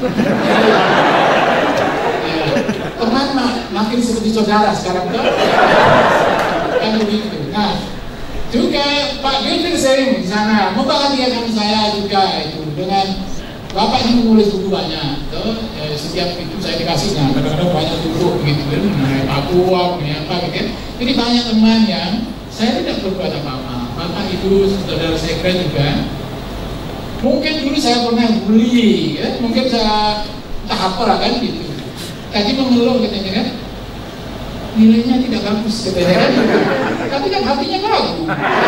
Teman makin seperti saudara sekarang tuh. Kan begitu. Nah, juga Pak Gilbert sering di sana membahagiakan saya juga itu dengan Bapak ini menulis buku banyak, setiap itu saya dikasihnya, kadang-kadang banyak buku begitu, mengenai Papua, mengenai apa gitu. Jadi banyak teman yang saya tidak berbuat apa-apa. Bapak itu saudara saya kira juga. Mungkin dulu saya pernah bully, ya? Mungkin saya entah apa lah kan gitu. Tadi mengeluh katanya kan, nilainya tidak bagus katanya kan. Tapi kan hatinya bagus.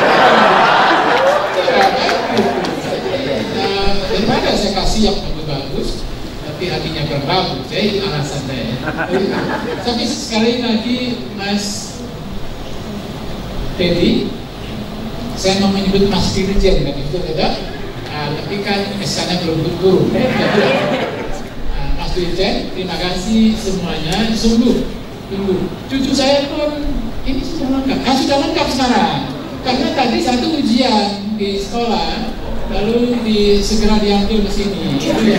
Ya kan? Daripada saya kasih yang bagus, tapi hatinya berlaku, saya itu alasan saya. Tapi sekali lagi Mas Teddy, saya mau menyebut Mas Dirjen tadi itu ada, tapi kan SK-nya belum turun. Mas Dirjen, terima kasih semuanya, sungguh. Cucu saya pun ini sudah lengkap, sudah lengkap sekarang. Karena tadi satu ujian di sekolah, lalu segera diambil ke sini.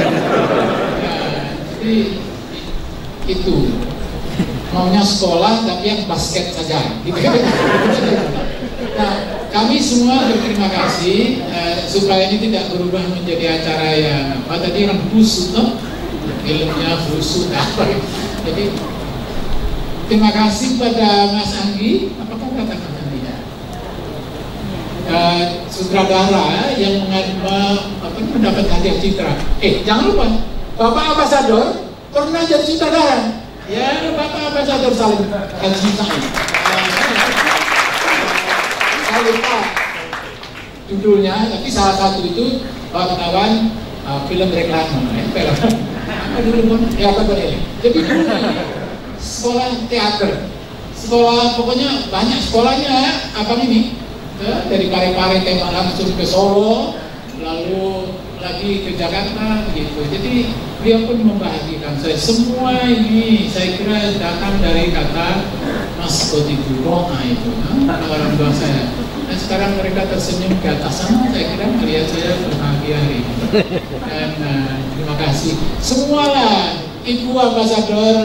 Jadi itu maunya sekolah tapi yang basket saja. Gitu. Nah, kami semua berterima kasih supaya ini tidak berubah menjadi acara yang apa tadi yang busuk, ilmunya busuk apa. Jadi terima kasih pada Mas Anggi. Apakah kata Mas Anggi? Sutradara yang mendapat hadiah citra. Jangan lupa, Bapak Ambasador pernah jadi sutradara. Ya, Bapak Ambasador Salim Al-Jisai. Saya lupa judulnya, tapi salah satu itu wartawan film reklame. Apa dulu? Ya, apa ini? Jadi dulu sekolah teater, sekolah pokoknya banyak sekolahnya apa ini? Dari Parepare tema langsung ke Solo, lalu lagi ke Jakarta begitu. Jadi dia pun membahagiakan saya. Semua ini saya kira datang dari kata maskot itu, doa itu, orang tua saya. Dan sekarang mereka tersenyum ke atas sana, saya kira melihat saya berbahagia hari ini. Dan terima kasih. Semualah Ibu Ambasador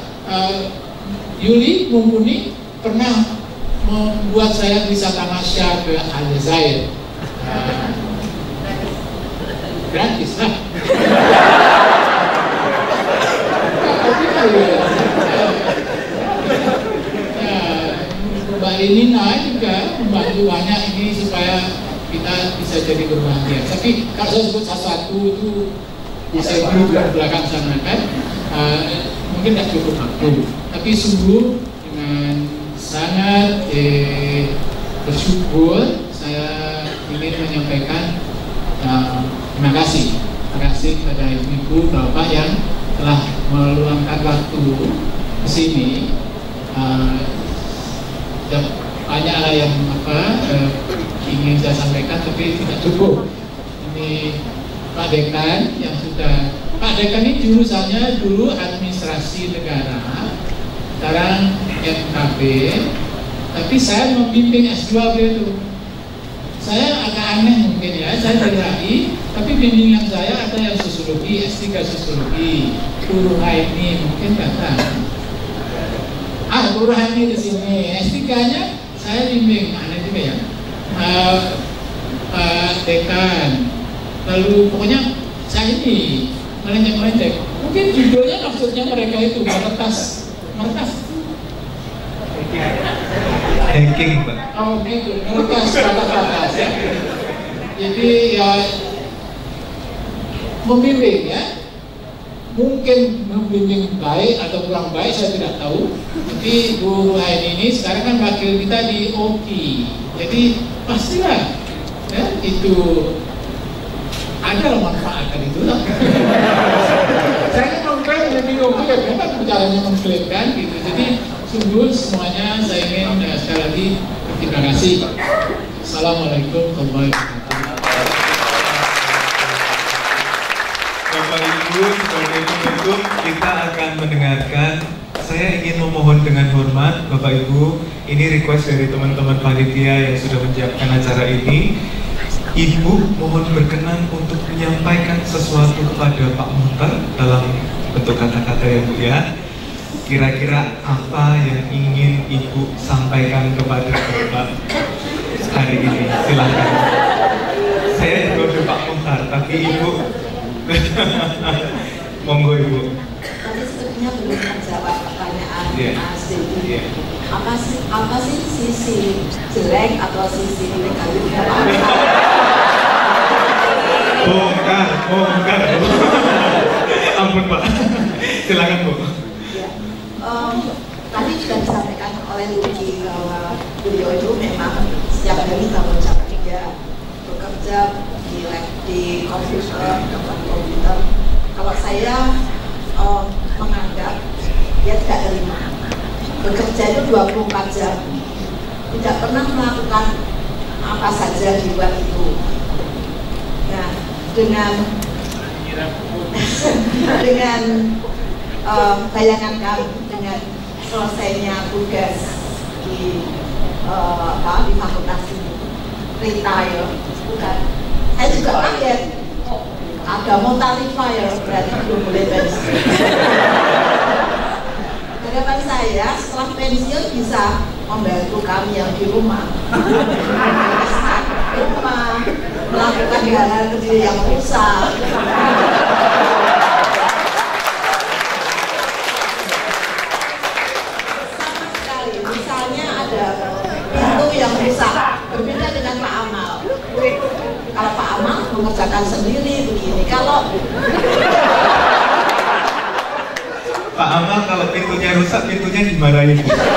Yuli Mumpuni pernah membuat saya bisa tamasya ke Aljazair. Gratis lah. Mbak Nina juga membantu banyak ini supaya kita bisa jadi berbahagia. Tapi kalau saya sebut satu-satu itu bisa dulu ke belakang sana kan, mungkin tidak cukup waktu. Tapi sungguh dengan sangat bersyukur saya ingin menyampaikan terima kasih kepada ibu bapak yang telah meluangkan waktu ke sini. Banyaklah yang ingin saya sampaikan tapi tidak cukup. Ini Pak Dekan yang sudah, Pak Dekan ini jurusannya dulu administrasi negara, sekarang MKB, tapi saya membimbing S2 itu. Saya agak aneh mungkin ya, saya dari HI, tapi bimbingan saya ada yang sosiologi, S3 sosiologi, Guru Haini mungkin datang. Guru Haini di sini, S3-nya saya bimbing, aneh juga ya. Dekan, lalu pokoknya saya ini melenceng-melenceng. Mungkin judulnya maksudnya mereka itu meretas. Hacking, Pak. Oh gitu, meretas batas ya. Jadi ya membimbing ya. Mungkin membimbing baik atau kurang baik saya tidak tahu. Tapi Bu Haini ini sekarang kan wakil kita di OK. Jadi pastilah ya, itu ada manfaat dari itu lah. Saya mengklaim jadi OK ya memang caranya mengklaimkan gitu. Jadi sungguh semuanya saya ingin sekali lagi terima kasih. Assalamualaikum warahmatullahi wabarakatuh. Bapak Ibu, sebagai penutup kita akan mendengarkan. Saya ingin memohon dengan hormat Bapak Ibu, ini request dari teman-teman panitia yang sudah menyiapkan acara ini. Ibu mohon berkenan untuk menyampaikan sesuatu kepada Pak Muhtar dalam bentuk kata-kata ya Bu ya. Kira-kira apa yang ingin Ibu sampaikan kepada Bapak hari ini? Silahkan. Saya juga Pak Muhtar, tapi Ibu monggo Ibu. Tapi sebenarnya belum menjawab pertanyaan Mas Dedi. Apa sih sisi jelek atau sisi negatifnya Pak? Bongkar. Ampun Pak. Silakan Bu. Tadi sudah disampaikan oleh Luki bahwa beliau itu memang setiap hari bangun jam 3 bekerja di komputer. Kalau saya menganggap dia tidak terima bekerja itu 24 jam, tidak pernah melakukan apa saja di luar itu. Nah, dengan bayangan kami dengan selesainya tugas di fakultas ini, retire, bukan? Saya juga kaget. Ada multiplier, berarti belum boleh pensiun. Harapan saya setelah pensiun bisa membantu kami yang di rumah, melakukan hal-hal kecil yang rusak. Sama sekali, misalnya ada pintu yang rusak, berbeda dengan Pak Amal. Kalau Pak Amal mengerjakan sendiri begini, kalau Pak Amal kalau pintunya rusak, pintunya dimarahin.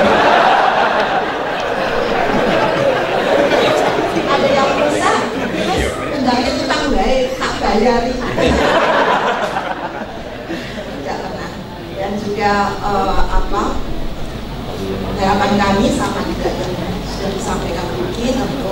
Ada yang rusak, hendaknya tukang baik, tak bayari. Tidak pernah. Dan juga harapan kami sama juga yang sudah disampaikan Luki, tentu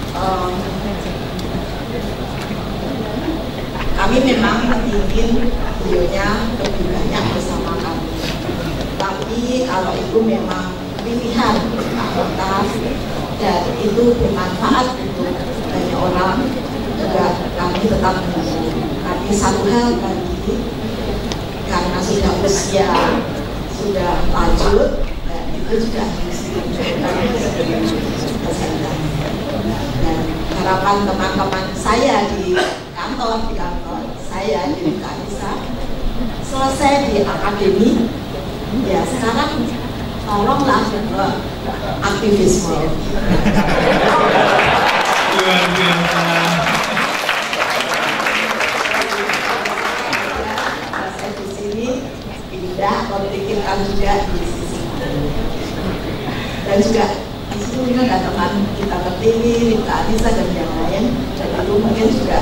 kami memang ingin beliaunya lebih banyak bersama kami. Tapi kalau itu memang pilihan fakultas dan itu bermanfaat untuk banyak orang, juga kami tetap mendukung. Tapi satu hal tadi, karena sudah usia sudah lanjut, dan itu juga harus ditunjukkan kesehatan. Dan harapan teman-teman saya di kantor saya di Kanisa selesai di akademi ya, sekarang tolonglah aktivisme. Luar biasa. Saya di sini pindah memikirkan juga di sisi dan juga di situ ada teman kita Pertiwi, Kanisa dan yang lain, dan itu mungkin juga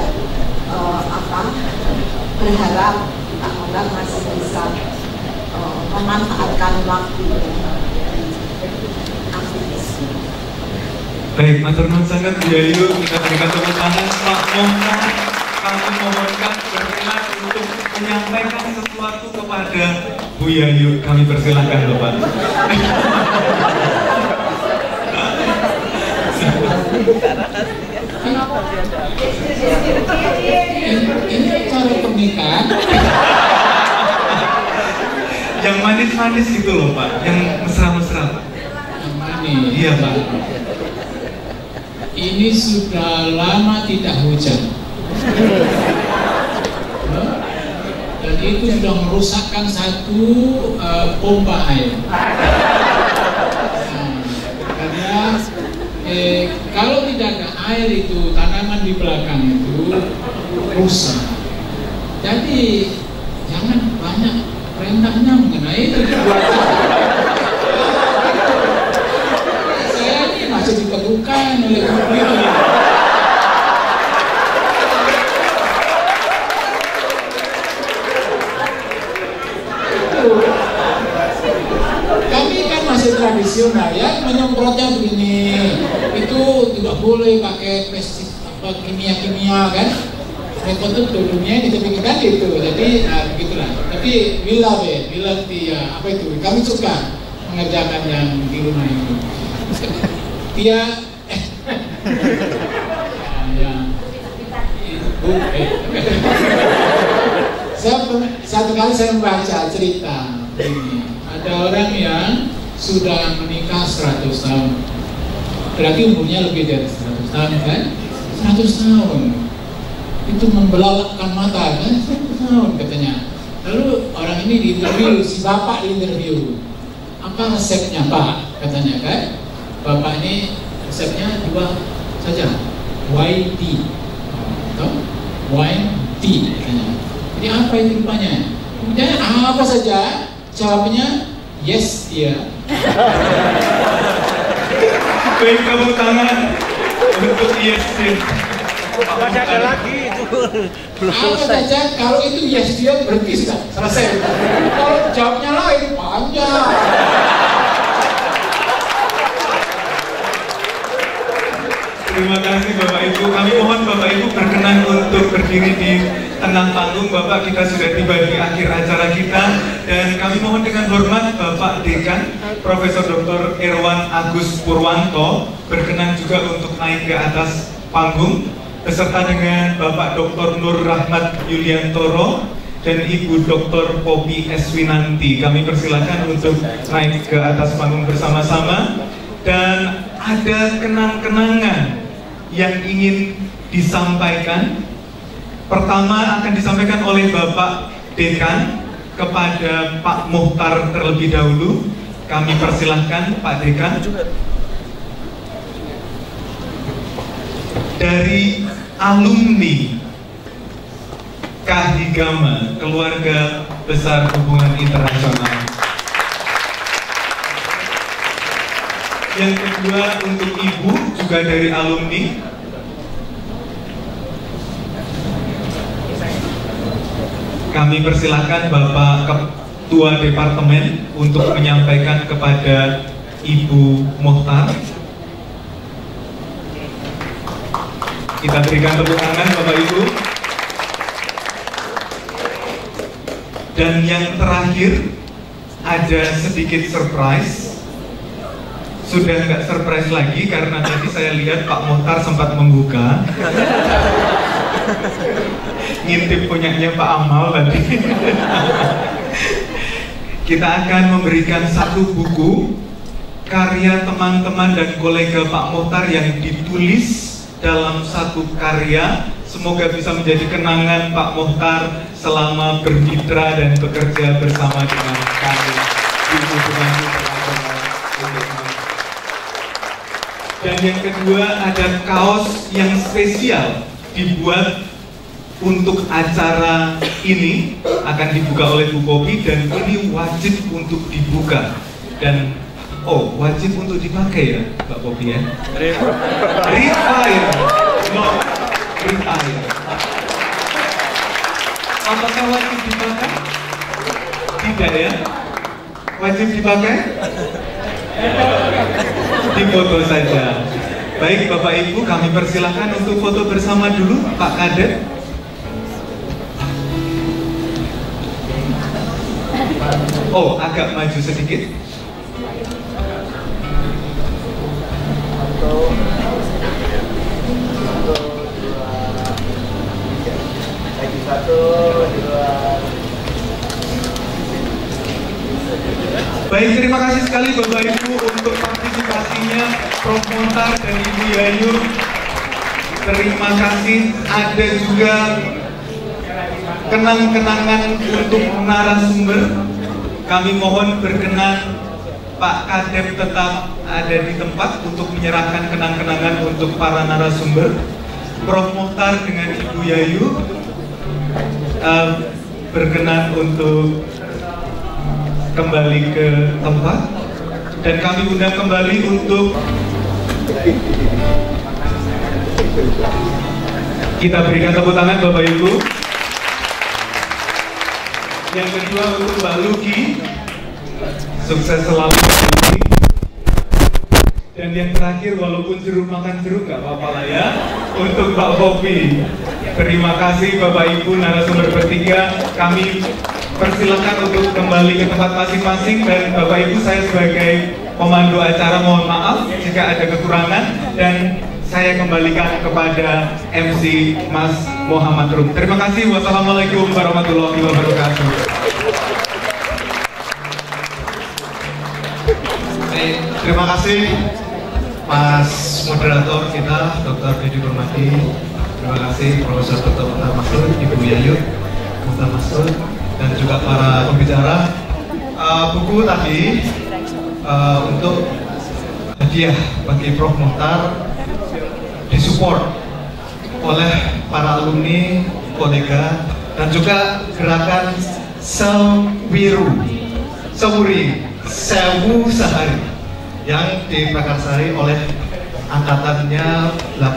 berharap Pak masih bisa memanfaatkan waktu aktivis. Baik, matur nuwun sangat Bu Yayu, kita berikan tepuk tangan. Pak Muhtar, kami mohonkan berkenan untuk menyampaikan sesuatu kepada Bu Yayu. Kami persilahkan Bapak. Ini acara pernikahan. Yang manis-manis gitu loh Pak, yang mesra-mesra Pak. Yang manis. Iya Pak. Ini sudah lama tidak hujan. Dan itu sudah merusakkan satu pompa air. Karena kalau tidak ada air itu, tanaman di belakang itu rusak. Jadi jangan banyak rendahnya mengenai itu. Saya ini masih diteguhkan oleh publik. Kami kan masih tradisional ya, menyemprotnya begini. Itu tidak boleh pakai pestisida kimia-kimia kan. Repot tuh dunia ini dipikirkan itu. Jadi begitulah. Tapi bila apa itu? Kami suka mengerjakan yang di rumah itu. Dia satu kali saya membaca cerita ini. Ada orang yang sudah menikah 100 tahun. Berarti umurnya lebih dari 100 tahun kan? 100 tahun. Itu membelalakkan mata kan? 100 tahun katanya. Lalu orang ini diinterview, si bapak diinterview. Apa resepnya Pak? Katanya kan? Bapak ini resepnya 2 saja. White tea. Tahu? White tea katanya. Jadi apa itu rupanya? Kemudian apa saja? Jawabnya yes dia. Baik, tepuk tangan untuk yes dia. Masih ada lagi itu belum Apa selesai. saja kalau itu yes dia berhenti sudah selesai. Kalau jawabnya lain panjang. Terima kasih Bapak Ibu. Kami mohon Bapak Ibu berkenan untuk berdiri di tengah panggung. Bapak, kita sudah tiba di akhir acara kita, dan kami mohon dengan hormat Bapak Dekan Profesor Dr. Irwan Agus Purwanto berkenan juga untuk naik ke atas panggung beserta dengan Bapak Dr. Nur Rahmat Yuliantoro dan Ibu Dr. Poppy Eswinanti. Kami persilakan untuk naik ke atas panggung bersama-sama, dan ada kenang-kenangan yang ingin disampaikan. Pertama akan disampaikan oleh Bapak Dekan kepada Pak Muhtar terlebih dahulu. Kami persilahkan Pak Dekan. Dari alumni Kahigama, Keluarga Besar Hubungan Internasional. Yang kedua untuk Ibu, juga dari alumni. Kami persilahkan Bapak Ketua Departemen untuk menyampaikan kepada Ibu Muhtar. Kita berikan tepuk tangan Bapak Ibu. Dan yang terakhir, ada sedikit surprise. Sudah nggak surprise lagi karena tadi saya lihat Pak Muhtar sempat membuka. Ngintip punyanya Pak Amal tadi. Kita akan memberikan satu buku karya teman-teman dan kolega Pak Muhtar yang ditulis dalam satu karya. Semoga bisa menjadi kenangan Pak Muhtar selama bermitra dan bekerja bersama dengan kami di Hubungan Internasional. Dan yang kedua, ada kaos yang spesial dibuat untuk acara ini, akan dibuka oleh Bu Poppy, dan ini wajib untuk dibuka. Dan wajib untuk dipakai ya Mbak Poppy ya. Refire, not retire. Apakah wajib dipakai? Tidak ya? Wajib dipakai? Difoto saja. Baik Bapak Ibu, kami persilahkan untuk foto bersama dulu Pak Kadet. Agak maju sedikit. Baik, terima kasih sekali Bapak Ibu untuk partisipasinya, Prof. Muhtar dan Ibu Yayu. Terima kasih. Ada juga kenang-kenangan untuk narasumber. Kami mohon berkenan Pak Kadep tetap ada di tempat untuk menyerahkan kenang-kenangan untuk para narasumber. Prof Mokhtar dengan Ibu Yayu berkenan untuk kembali ke tempat, dan kami undang kembali untuk kita berikan tepuk tangan Bapak Ibu. Yang kedua untuk Mbak Luki, sukses selalu Mbak Luki. Dan yang terakhir, walaupun jeruk makan jeruk nggak apa-apa lah ya, untuk Mbak Popi. Terima kasih Bapak Ibu narasumber bertiga. Kami persilakan untuk kembali ke tempat masing-masing, dan Bapak Ibu, saya sebagai pemandu acara mohon maaf jika ada kekurangan, dan saya kembalikan kepada MC Mas Muhammad Rum. Terima kasih. Wassalamualaikum warahmatullahi wabarakatuh. Terima kasih Mas moderator kita, Dr. Didi Permadi. Terima kasih Profesor Dr. Mukhtar Masud, Ibu Yayu Mukhtar Masud, dan juga para pembicara. Buku tadi untuk hadiah bagi Prof Mokhtar disupport oleh para alumni, kolega, dan juga gerakan Sewuri Sewu Sehari yang diprakarsai oleh angkatannya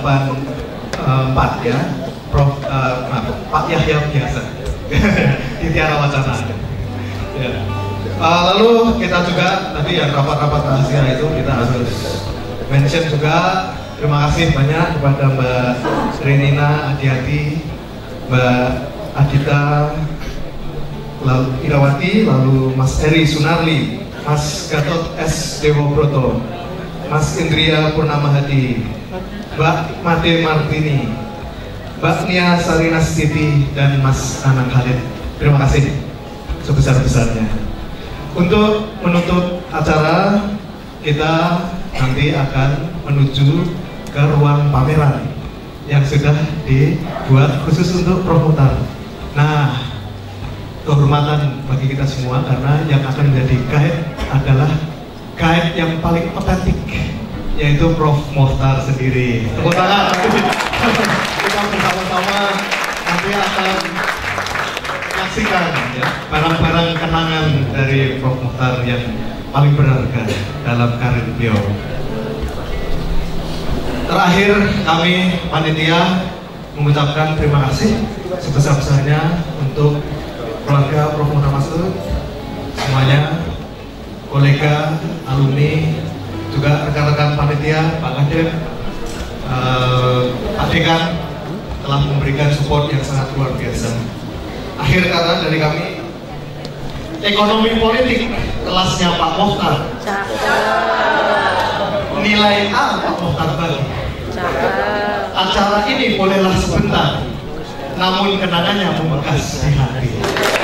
84 ya, Prof Pak Yahya biasa di Tiara Wacana. Ya. Lalu kita juga tadi yang rapat-rapat rahasia itu kita harus mention juga. Terima kasih banyak kepada Mbak Renina Adiati, Mbak Adita Irawati, lalu Mas Eri Sunarli, Mas Gatot S. Dewobroto, Mas Indria Purnama Hadi, Mbak Made Martini, Mbak Nia Sarina Siti, dan Mas Anang Khalid. Terima kasih sebesar-besarnya. Untuk menutup acara, kita nanti akan menuju ke ruang pameran yang sudah dibuat khusus untuk Prof Mokhtar. Nah, kehormatan bagi kita semua karena yang akan menjadi guide adalah guide yang paling otentik, yaitu Prof Mokhtar sendiri. Tepuk tangan. Kita bersama-sama nanti akan menyaksikan ya, barang-barang kenangan dari Prof Mokhtar yang paling berharga dalam karir beliau. Terakhir, kami panitia mengucapkan terima kasih sebesar-besarnya untuk keluarga Prof Mokhtar Masud, semuanya, kolega, alumni, juga rekan-rekan panitia, Pak Kadep, Pak Dekan telah memberikan support yang sangat luar biasa. Akhir kata dari kami, ekonomi politik kelasnya Pak Mokhtar. Nilai A Pak Mokhtar bagi. Acara ini bolehlah sebentar, namun kenangannya membekas di hati.